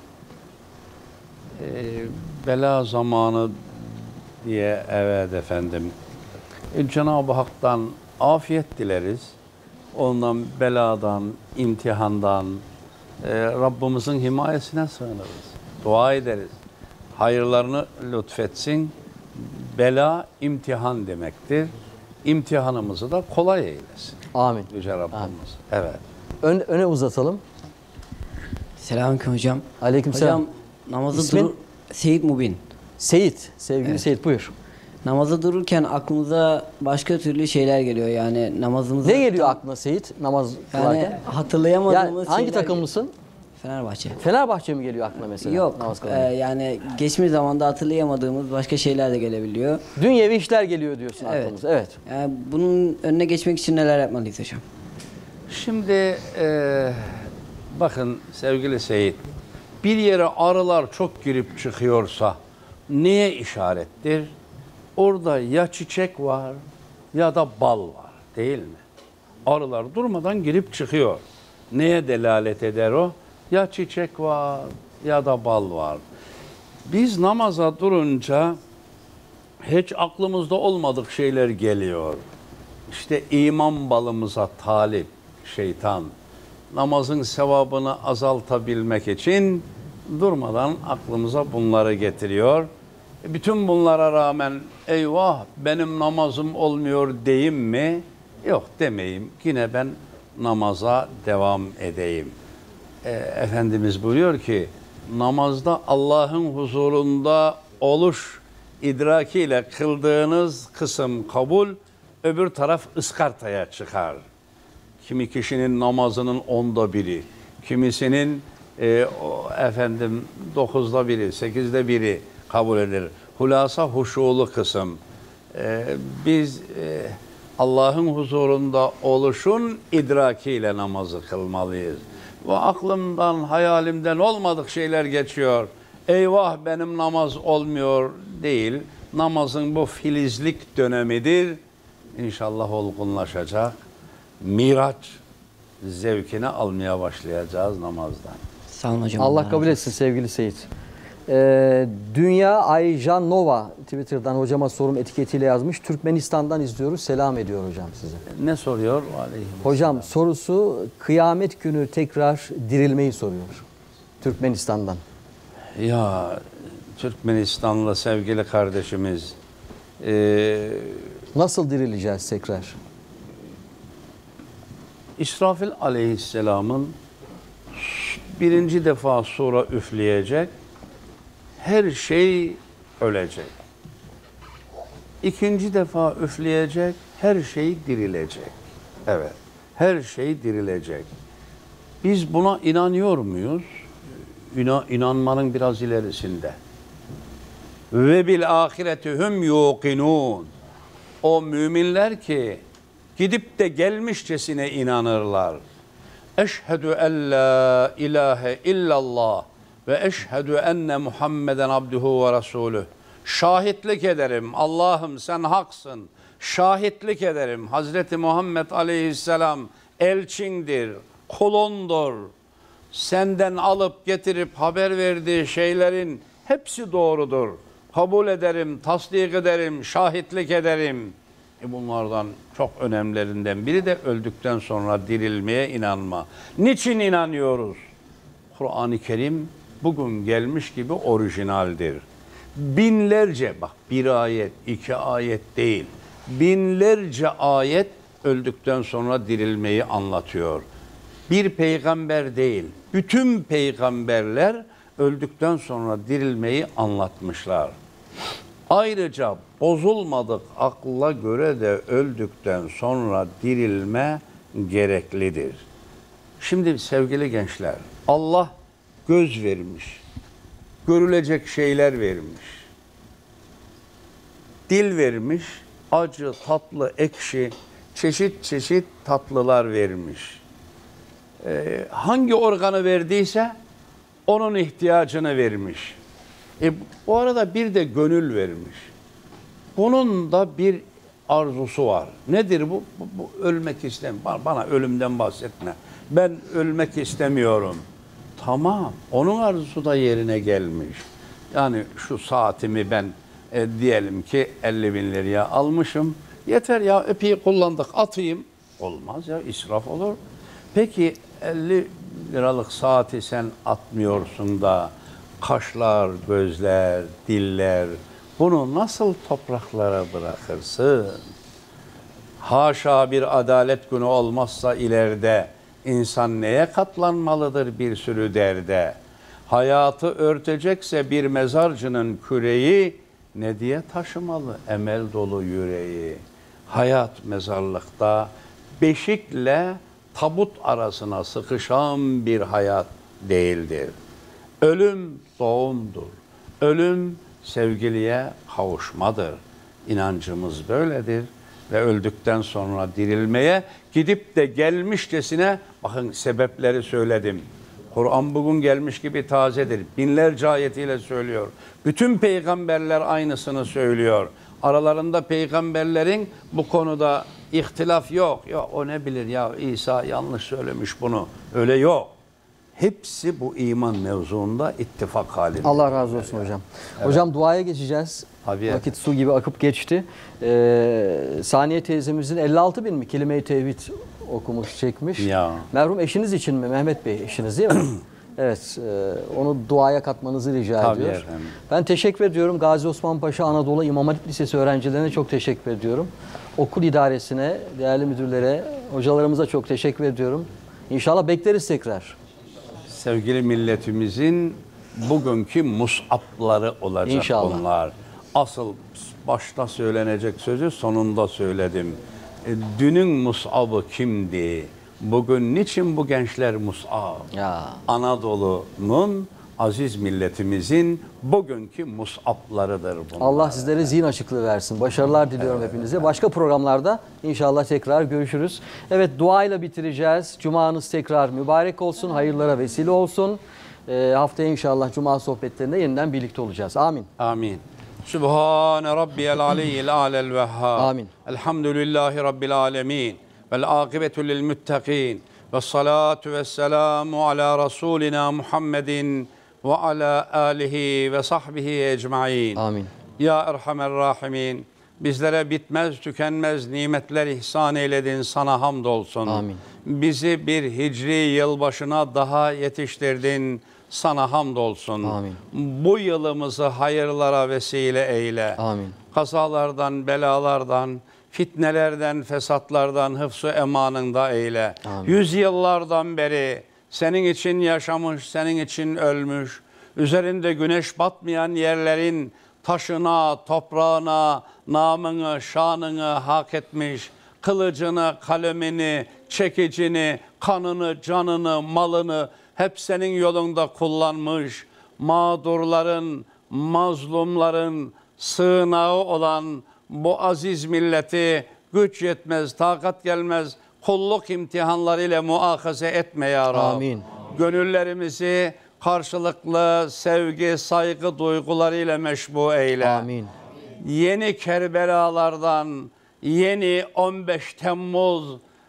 [SPEAKER 14] Bela zamanı diye evet efendim. Cenab-ı Hak'tan afiyet dileriz. Ondan beladan, imtihandan, Rabbimizin himayesine sığınırız. Dua ederiz. Hayırlarını lütfetsin. Bela imtihan demektir. İmtihanımızı da kolay eylesin.
[SPEAKER 1] Amin.
[SPEAKER 14] Yüce Rabbimiz. Amin. Evet.
[SPEAKER 1] Öne uzatalım.
[SPEAKER 13] Selamünaleyküm hocam.
[SPEAKER 1] Aleykümselam.
[SPEAKER 13] Hocam namazı
[SPEAKER 1] İsmin?
[SPEAKER 13] Seyit Mubin.
[SPEAKER 1] Seyit. Sevgili
[SPEAKER 13] Evet.
[SPEAKER 1] Seyit buyur.
[SPEAKER 13] Namazı dururken aklımıza başka türlü şeyler geliyor yani namazımızı...
[SPEAKER 1] Ne geliyor aklına Seyit namaz kılarken?
[SPEAKER 13] Yani hatırlayamadığımız
[SPEAKER 1] Hangi
[SPEAKER 13] şeyler...
[SPEAKER 1] takımlısın?
[SPEAKER 13] Fenerbahçe.
[SPEAKER 1] Fenerbahçe mi geliyor aklına mesela?
[SPEAKER 13] Yok.
[SPEAKER 1] Namaz kılarken?
[SPEAKER 13] Yani geçmiş zamanda hatırlayamadığımız başka şeyler de gelebiliyor.
[SPEAKER 1] Dünyevi işler geliyor diyorsun
[SPEAKER 13] Evet.
[SPEAKER 1] aklımıza. Evet.
[SPEAKER 13] Yani bunun önüne geçmek için neler yapmalıyız hocam?
[SPEAKER 14] Şimdi bakın sevgili Seyit, bir yere arılar çok girip çıkıyorsa neye işarettir? Orada ya çiçek var ya da bal var, değil mi? Arılar durmadan girip çıkıyor. Neye delalet eder o? Ya çiçek var ya da bal var. Biz namaza durunca hiç aklımızda olmadık şeyler geliyor. İşte iman balımıza talip şeytan. Namazın sevabını azaltabilmek için durmadan aklımıza bunları getiriyor. Bütün bunlara rağmen eyvah benim namazım olmuyor deyim mi? Yok demeyeyim. Yine ben namaza devam edeyim. Efendimiz buyuruyor ki namazda Allah'ın huzurunda oluş idrakiyle kıldığınız kısım kabul, öbür taraf ıskartaya çıkar. Kimi kişinin namazının 1/10, kimisinin 9'da 1'i, 8'de 1'i kabul edilir. Hulasa huşulu kısım. Biz Allah'ın huzurunda oluşun idrakiyle namazı kılmalıyız. Ve aklımdan, hayalimden olmadık şeyler geçiyor. Eyvah benim namaz olmuyor değil. Namazın bu filizlik dönemidir. İnşallah olgunlaşacak. Miraç zevkini almaya başlayacağız namazdan.
[SPEAKER 13] Sağ olun hocam.
[SPEAKER 1] Allah kabul etsin sevgili Seyit. Dünya Ayjan Nova Twitter'dan hocama sorum etiketiyle yazmış. Türkmenistan'dan izliyoruz. Selam ediyor hocam size.
[SPEAKER 14] Ne soruyor?
[SPEAKER 1] Hocam sorusu kıyamet günü tekrar dirilmeyi soruyor. Türkmenistan'dan.
[SPEAKER 14] Ya Türkmenistanlı sevgili kardeşimiz.
[SPEAKER 1] Nasıl dirileceğiz tekrar?
[SPEAKER 14] İsrafil aleyhisselamın birinci defa sura üfleyecek. Her şey ölecek. İkinci defa üfleyecek. Her şey dirilecek. Evet. Her şey dirilecek. Biz buna inanıyor muyuz? İnanmanın biraz ilerisinde. Ve bil ahireti hum yuqinun. O müminler ki gidip de gelmişçesine inanırlar. Eşhedü en la ilahe illallah ve eşhedü enne Muhammeden abduhu ve resulüh. Şahitlik ederim Allah'ım sen haksın. Şahitlik ederim Hazreti Muhammed aleyhisselam elçindir, kulundur. Senden alıp getirip haber verdiği şeylerin hepsi doğrudur. Kabul ederim, tasdik ederim, şahitlik ederim. Bunlardan çok önemlilerinden biri de öldükten sonra dirilmeye inanma. Niçin inanıyoruz? Kur'an-ı Kerim bugün gelmiş gibi orijinaldir. Binlerce, bak bir ayet, iki ayet değil, binlerce ayet öldükten sonra dirilmeyi anlatıyor. Bir peygamber değil, bütün peygamberler öldükten sonra dirilmeyi anlatmışlar. Ayrıca bozulmadık akla göre de öldükten sonra dirilme gereklidir. Şimdi sevgili gençler, Allah göz vermiş, görülecek şeyler vermiş, dil vermiş, acı, tatlı, ekşi, çeşit çeşit tatlılar vermiş. Hangi organı verdiyse onun ihtiyacını vermiş. Bu arada bir de gönül vermiş. Bunun da bir arzusu var. Nedir bu? Bu ölmek istemiyorum. Bana ölümden bahsetme. Ben ölmek istemiyorum. Tamam. Onun arzusu da yerine gelmiş. Yani şu saatimi ben diyelim ki 50.000 liraya almışım. Yeter ya epey kullandık atayım. Olmaz ya israf olur. Peki 50 liralık saati sen atmıyorsun da kaşlar, gözler, diller bunu nasıl topraklara bırakırsın? Haşa bir adalet günü olmazsa ileride insan neye katlanmalıdır bir sürü derde? Hayatı örtecekse bir mezarcının küreği ne diye taşımalı emel dolu yüreği? Hayat mezarlıkta beşikle tabut arasına sıkışan bir hayat değildir. Ölüm doğumdur. Ölüm sevgiliye kavuşmadır. İnancımız böyledir ve öldükten sonra dirilmeye gidip de gelmişçesine bakın sebepleri söyledim. Kur'an bugün gelmiş gibi tazedir. Binlerce ayetiyle söylüyor. Bütün peygamberler aynısını söylüyor. Aralarında peygamberlerin bu konuda ihtilaf yok. Ya o ne bilir ya İsa yanlış söylemiş bunu. Öyle yok. Hepsi bu iman mevzuunda ittifak halinde.
[SPEAKER 1] Allah razı olsun hocam. Evet. Hocam duaya geçeceğiz.
[SPEAKER 14] Tabii.
[SPEAKER 1] Vakit su gibi akıp geçti. Saniye teyzemizin 56.000 mi kelime-i tevhid okumuş, çekmiş. Ya. Merhum eşiniz için mi? Mehmet Bey eşiniz değil mi? Evet. Onu duaya katmanızı rica
[SPEAKER 14] Tabii
[SPEAKER 1] ediyor.
[SPEAKER 14] Efendim.
[SPEAKER 1] Ben teşekkür ediyorum. Gazi Osman Paşa Anadolu İmam Hatip Lisesi öğrencilerine çok teşekkür ediyorum. Okul idaresine, değerli müdürlere, hocalarımıza çok teşekkür ediyorum. İnşallah bekleriz tekrar.
[SPEAKER 14] Sevgili milletimizin bugünkü mus'abları olacak
[SPEAKER 1] İnşallah.
[SPEAKER 14] bunlar. Asıl başta söylenecek sözü sonunda söyledim. Dünün mus'abı kimdi? Bugün niçin bu gençler mus'ab? Anadolu'nun aziz milletimizin bugünkü mus'ablarıdır bunlar.
[SPEAKER 1] Allah sizlere zihin açıklığı versin. Başarılar diliyorum hepinize. Başka programlarda inşallah tekrar görüşürüz. Evet, duayla bitireceğiz. Cumanız tekrar mübarek olsun. Hayırlara vesile olsun. Haftaya inşallah Cuma sohbetlerinde yeniden birlikte olacağız. Amin.
[SPEAKER 14] Amin. Sübhane Rabbiyel Aliyyil Alel Vehhab.
[SPEAKER 1] Amin.
[SPEAKER 14] Elhamdülillahi Rabbil Alemin. Vel akibetu lil muttaqin. Ve salatu ve selamu ala Resulina Muhammedin ve ala alihi ve sahbihi ecmaîn.
[SPEAKER 1] Amin.
[SPEAKER 14] Ya Erhamer Rahimin, bizlere bitmez tükenmez nimetler ihsan eyledin, sana hamdolsun.
[SPEAKER 1] Amin.
[SPEAKER 14] Bizi bir hicri yılbaşına daha yetiştirdin, sana hamdolsun.
[SPEAKER 1] Amin.
[SPEAKER 14] Bu yılımızı hayırlara vesile eyle.
[SPEAKER 1] Amin.
[SPEAKER 14] Kazalardan, belalardan, fitnelerden, fesatlardan hıfz-ı emanında eyle.
[SPEAKER 1] Amin.
[SPEAKER 14] Yüzyıllardan beri senin için yaşamış, senin için ölmüş, üzerinde güneş batmayan yerlerin taşına, toprağına, namını, şanını hak etmiş, kılıcını, kalemini, çekicini, kanını, canını, malını hep senin yolunda kullanmış, mağdurların, mazlumların sığınağı olan bu aziz milleti güç yetmez, takat gelmez, kulluk imtihanlarıyla muahaze etme ya Rabbi.
[SPEAKER 1] Amin.
[SPEAKER 14] Gönüllerimizi karşılıklı sevgi, saygı duygularıyla meşbu eyle.
[SPEAKER 1] Amin.
[SPEAKER 14] Yeni Kerbelalardan, yeni 15 Temmuz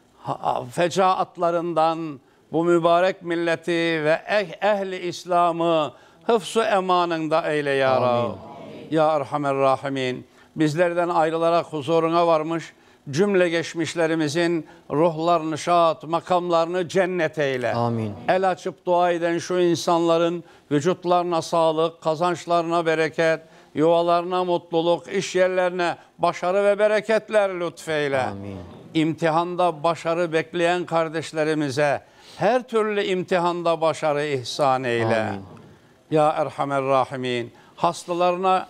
[SPEAKER 14] fecaatlarından bu mübarek milleti ve ehli İslam'ı hıfz-ı emanında eyle ya Rabbi. Ya Erhamer Rahimin, bizlerden ayrılarak huzuruna varmış cümle geçmişlerimizin ruhlarını şad, makamlarını cennet eyle.
[SPEAKER 1] Amin.
[SPEAKER 14] El açıp dua eden şu insanların vücutlarına sağlık, kazançlarına bereket, yuvalarına mutluluk, iş yerlerine başarı ve bereketler lütfeyle.
[SPEAKER 1] Amin.
[SPEAKER 14] İmtihanda başarı bekleyen kardeşlerimize her türlü imtihanda başarı ihsan eyle.
[SPEAKER 1] Amin.
[SPEAKER 14] Ya Erhamer Rahimin, hastalarına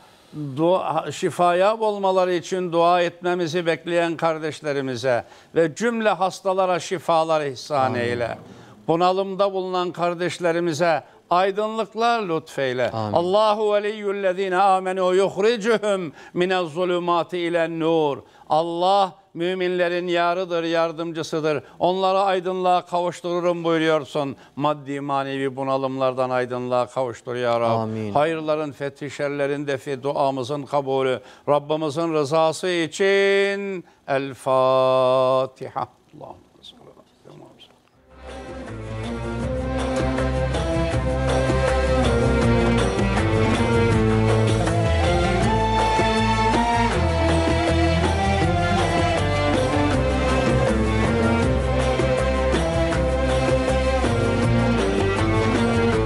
[SPEAKER 14] şifaya olmaları için dua etmemizi bekleyen kardeşlerimize ve cümle hastalara şifalar ihsan eyle. Bunalımda bulunan kardeşlerimize aydınlıklar lütfeyle. Allahu veliyyüllezine amenu yuhricuhum minez-zulumati ilen-nur. Allah müminlerin yarıdır, yardımcısıdır. Onları aydınlığa kavuştururum buyuruyorsun. Maddi manevi bunalımlardan aydınlığa kavuştur ya Rabbi.
[SPEAKER 1] Amin.
[SPEAKER 14] Hayırların fethi, şerlerin defi, duamızın kabulü, Rabbimizin rızası için El Fatiha. Allah'ım.